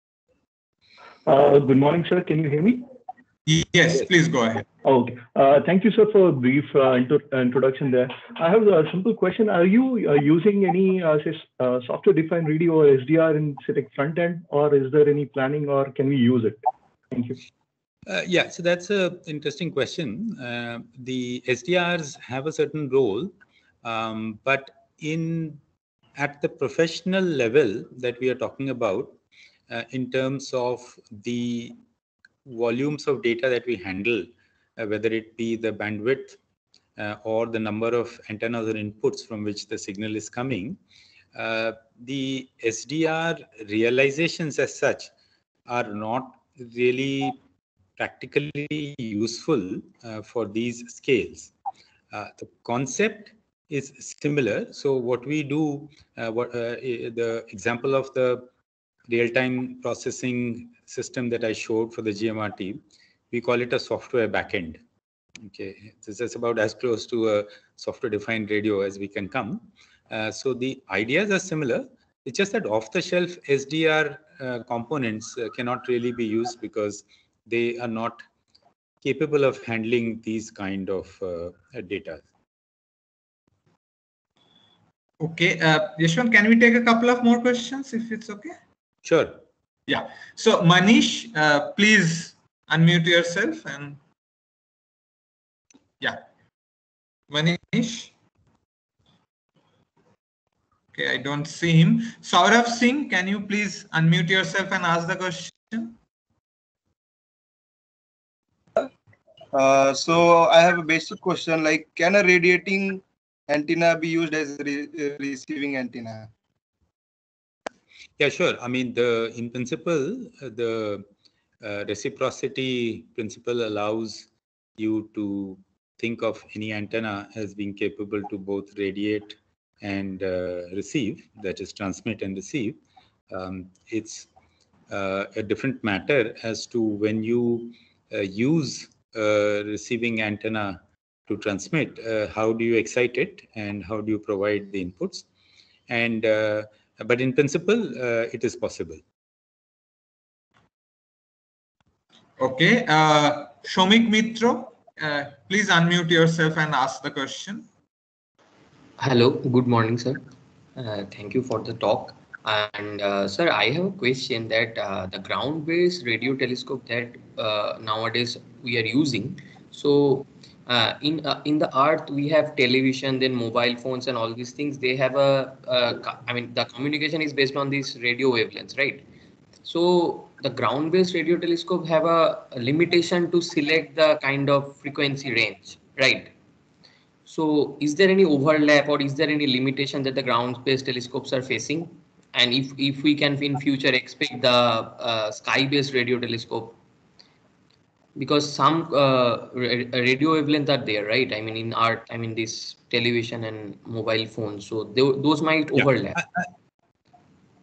Uh, good morning, sir. Can you hear me? Yes, please go ahead. Okay. Uh, thank you, sir, for a brief uh, intro introduction there. I have a simple question. Are you uh, using any uh, say, uh, software-defined radio or S D R in sitting front end, or is there any planning, or can we use it? Thank you. Uh, yeah, so that's an interesting question. Uh, the S D Rs have a certain role, um, but in at the professional level that we are talking about, uh, in terms of the volumes of data that we handle, uh, whether it be the bandwidth uh, or the number of antennas or inputs from which the signal is coming, uh, the S D R realizations as such are not really practically useful uh, for these scales. Uh, the concept is similar. So what we do, uh, what uh, the example of the real-time processing system that I showed for the G M R T, we call it a software backend. Okay, this is about as close to a software-defined radio as we can come. Uh, so the ideas are similar. It's just that off-the-shelf S D R uh, components uh, cannot really be used because they are not capable of handling these kind of uh, data. Okay, uh, Yashwant, can we take a couple of more questions if it's okay? Sure. Yeah. So Manish, uh, please unmute yourself and yeah. Manish. Okay, I don't see him. Saurav Singh, can you please unmute yourself and ask the question? Uh, so I have a basic question, like, can a radiating antenna be used as a re receiving antenna? Yeah, sure. I mean, the in principle, the uh, reciprocity principle allows you to think of any antenna as being capable to both radiate and uh, receive, that is transmit and receive. Um, it's uh, a different matter as to when you uh, use a receiving antenna to transmit, uh, how do you excite it and how do you provide the inputs? And uh, but in principle, uh, it is possible. Okay, uh, Shomik Mitro, uh, please unmute yourself and ask the question. Hello, good morning, sir. Uh, thank you for the talk. And uh, sir, I have a question that uh, the ground-based radio telescope that uh, nowadays we are using. So uh, in uh, in the Earth, we have television, then mobile phones, and all these things. They have a, uh, I mean, the communication is based on these radio wavelengths, right? So the ground-based radio telescope have a, a limitation to select the kind of frequency range, right? So is there any overlap or is there any limitation that the ground-based telescopes are facing? And if, if we can in future expect the uh, sky-based radio telescope, because some uh, radio wavelengths are there, right? I mean, in art, I mean, this television and mobile phones, so they, those might overlap. Yeah.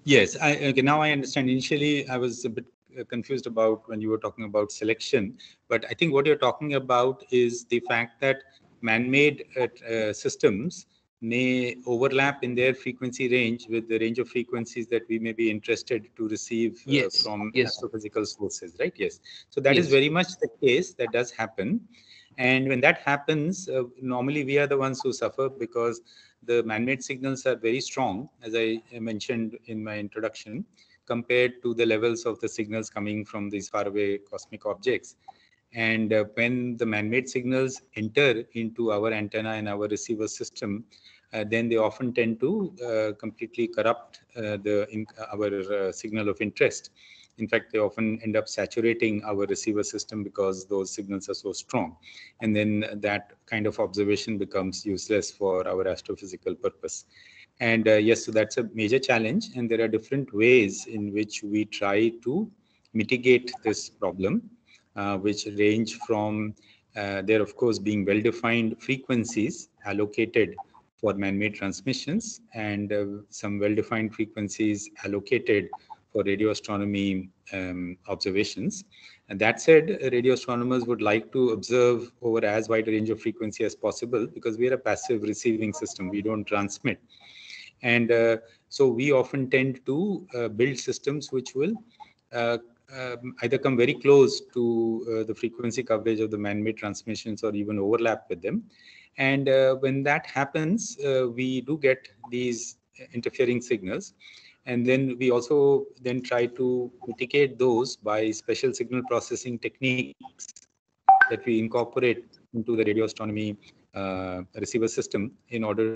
Yes, I, okay, now I understand. Initially, I was a bit confused about when you were talking about selection, but I think what you're talking about is the fact that man-made uh, uh, systems may overlap in their frequency range with the range of frequencies that we may be interested to receive uh, Yes, from yes, astrophysical sources, right? Yes. So that is yes. very much the case. That does happen. And when that happens, uh, normally we are the ones who suffer because the man-made signals are very strong, as I mentioned in my introduction, compared to the levels of the signals coming from these faraway cosmic objects. And uh, when the man-made signals enter into our antenna and our receiver system, uh, then they often tend to uh, completely corrupt uh, the in, our uh, signal of interest. In fact, they often end up saturating our receiver system because those signals are so strong. And then that kind of observation becomes useless for our astrophysical purpose. And uh, yes, so that's a major challenge. And there are different ways in which we try to mitigate this problem, uh, which range from uh, there, of course, being well-defined frequencies allocated for man-made transmissions and uh, some well-defined frequencies allocated for radio astronomy um, observations. And that said, radio astronomers would like to observe over as wide a range of frequency as possible because we are a passive receiving system. We don't transmit. And uh, so we often tend to uh, build systems which will uh, um, either come very close to uh, the frequency coverage of the man-made transmissions or even overlap with them. And uh, when that happens, uh, we do get these interfering signals. And then we also then try to mitigate those by special signal processing techniques that we incorporate into the radio astronomy uh, receiver system in order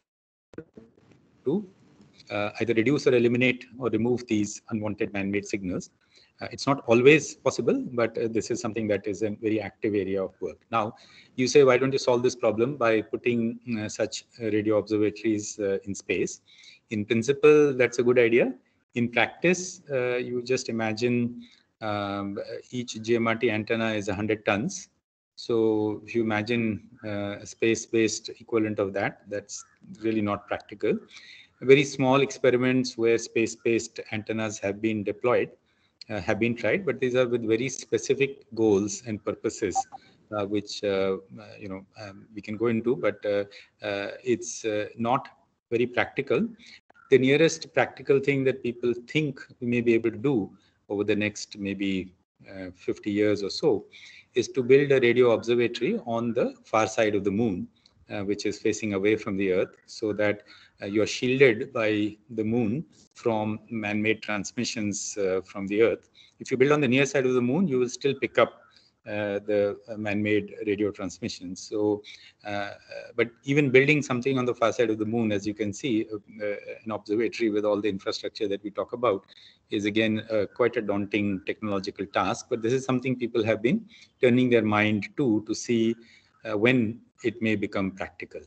to uh, either reduce or eliminate or remove these unwanted man-made signals. Uh, it's not always possible, but uh, this is something that is a very active area of work. Now, you say, why don't you solve this problem by putting uh, such uh, radio observatories uh, in space? In principle, that's a good idea. In practice, uh, you just imagine um, each G M R T antenna is one hundred tons. So if you imagine uh, a space-based equivalent of that, that's really not practical. Very small experiments where space-based antennas have been deployed uh, have been tried, but these are with very specific goals and purposes, uh, which uh, you know um, we can go into, but uh, uh, it's uh, not very practical. The nearest practical thing that people think we may be able to do over the next maybe uh, fifty years or so is to build a radio observatory on the far side of the moon, uh, which is facing away from the Earth, so that uh, you are shielded by the moon from man-made transmissions uh, from the Earth. If you build on the near side of the moon, you will still pick up uh, the uh, man-made radio transmissions. So, uh, but even building something on the far side of the moon, as you can see, uh, an observatory with all the infrastructure that we talk about is again uh, quite a daunting technological task. But this is something people have been turning their mind to, to see uh, when it may become practical.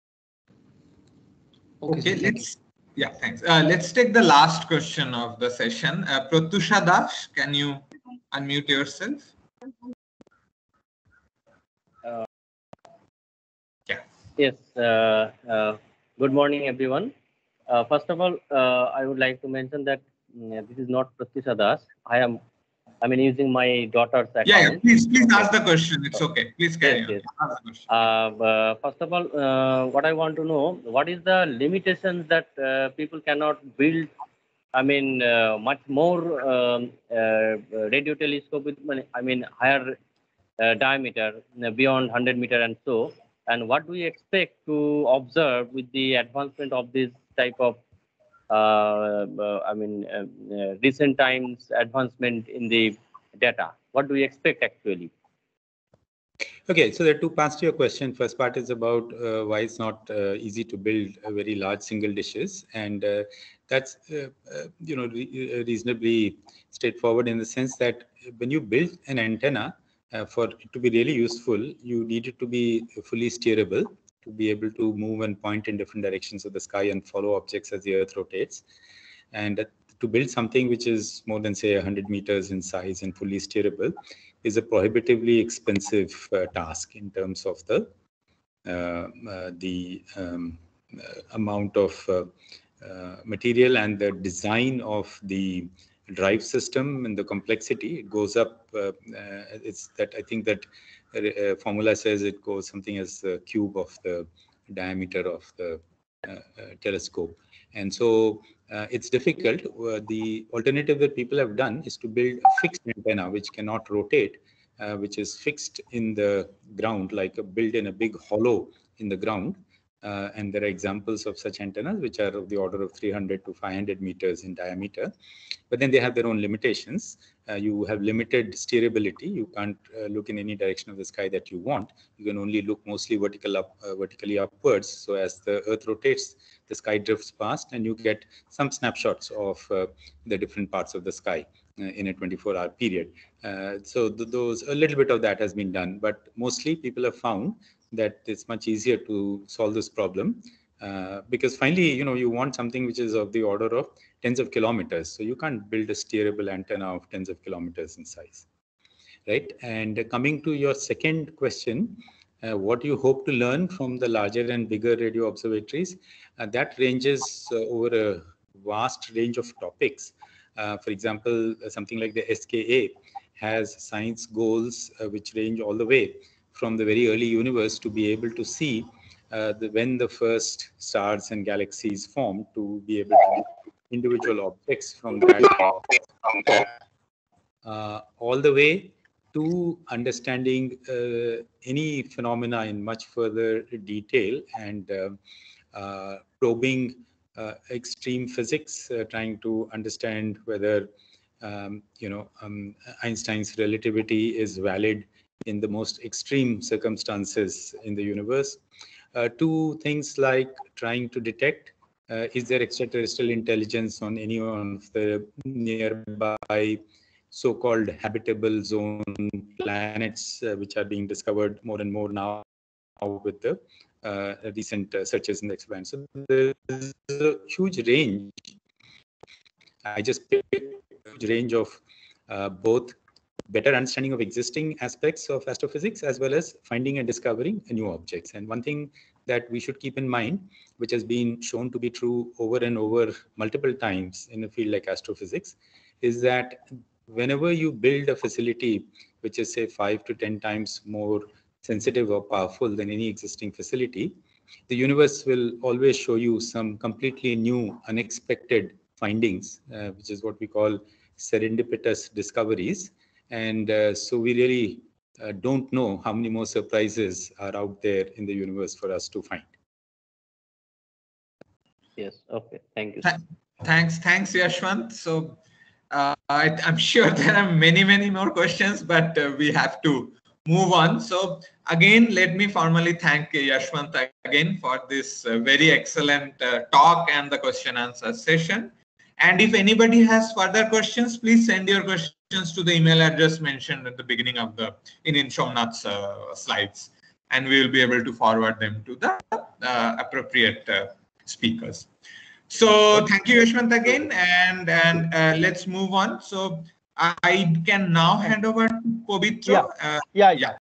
Okay, okay let's, yeah, thanks. Uh, let's take the last question of the session. Uh, Pratyusha Das, can you unmute yourself? Uh, yeah. Yes. Uh, uh, good morning, everyone. Uh, first of all, uh, I would like to mention that mm, this is not Pratyusha Das. I am, I mean, using my daughter's account. Yeah, yeah. Please, please ask the question. It's okay. Please carry yes, on. Yes. Ask the question. Uh, uh, first of all, uh, what I want to know, what is the limitations that uh, people cannot build? I mean, uh, much more um, uh, radio telescope with, I mean, higher uh, diameter uh, beyond one hundred meter and so. And what do we expect to observe with the advancement of this type of, uh, uh, I mean, uh, uh, recent times advancement in the data? What do we expect actually? Okay, so there are two parts to your question. First part is about uh, why it's not uh, easy to build a very large single dishes, and uh, that's uh, uh, you know re reasonably straightforward in the sense that when you build an antenna, uh, for it to be really useful, you need it to be fully steerable, to be able to move and point in different directions of the sky and follow objects as the Earth rotates, and uh, to build something which is more than say one hundred meters in size and fully steerable is a prohibitively expensive uh, task in terms of the uh, uh, the um, uh, amount of uh, uh, material and the design of the drive system and the complexity, it goes up. Uh, uh, it's that I think that uh, formula says it goes something as the cube of the diameter of the uh, uh, telescope. And so uh, it's difficult. Uh, the alternative that people have done is to build a fixed antenna which cannot rotate, uh, which is fixed in the ground, like a built in a big hollow in the ground. Uh, and there are examples of such antennas which are of the order of three hundred to five hundred meters in diameter. But then they have their own limitations. Uh, you have limited steerability. You can't uh, look in any direction of the sky that you want. You can only look mostly vertical up, uh, vertically upwards. So as the Earth rotates, the sky drifts past, and you get some snapshots of uh, the different parts of the sky uh, in a twenty-four hour period. Uh, so th those a little bit of that has been done, but mostly people have found that it's much easier to solve this problem uh, because finally, you know, you want something which is of the order of tens of kilometers. So you can't build a steerable antenna of tens of kilometers in size, right? And coming to your second question, uh, what do you hope to learn from the larger and bigger radio observatories? Uh, that ranges uh, over a vast range of topics. Uh, for example, something like the S K A has science goals uh, which range all the way from the very early universe to be able to see uh, the, when the first stars and galaxies formed, to be able to individual objects from that, uh, all the way to understanding uh, any phenomena in much further detail and uh, uh, probing uh, extreme physics, uh, trying to understand whether um, you know um, Einstein's relativity is valid in the most extreme circumstances in the universe, uh, to things like trying to detect uh, is there extraterrestrial intelligence on any one of the nearby so-called habitable zone planets, uh, which are being discovered more and more now with the uh, recent uh, searches in the expanse. So there's a huge range. I just picked a huge range of uh, both better understanding of existing aspects of astrophysics as well as finding and discovering new objects. And one thing that we should keep in mind, which has been shown to be true over and over multiple times in a field like astrophysics, is that whenever you build a facility which is say five to ten times more sensitive or powerful than any existing facility, the universe will always show you some completely new, unexpected findings, uh, which is what we call serendipitous discoveries. And uh, so we really uh, don't know how many more surprises are out there in the universe for us to find. Yes, okay, thank you. Th thanks, thanks, Yashwant. So uh, I, I'm sure there are many, many more questions, but uh, we have to move on. So again, let me formally thank Yashwant again for this uh, very excellent uh, talk and the question answer session. And if anybody has further questions, please send your questions to the email address mentioned at the beginning of the in, in Somnath's uh, slides, and we will be able to forward them to the uh, appropriate uh, speakers. So thank you, Yashwant, again, and and uh, let's move on. So I can now hand over to Pavitra. Yeah, Uh, yeah, yeah.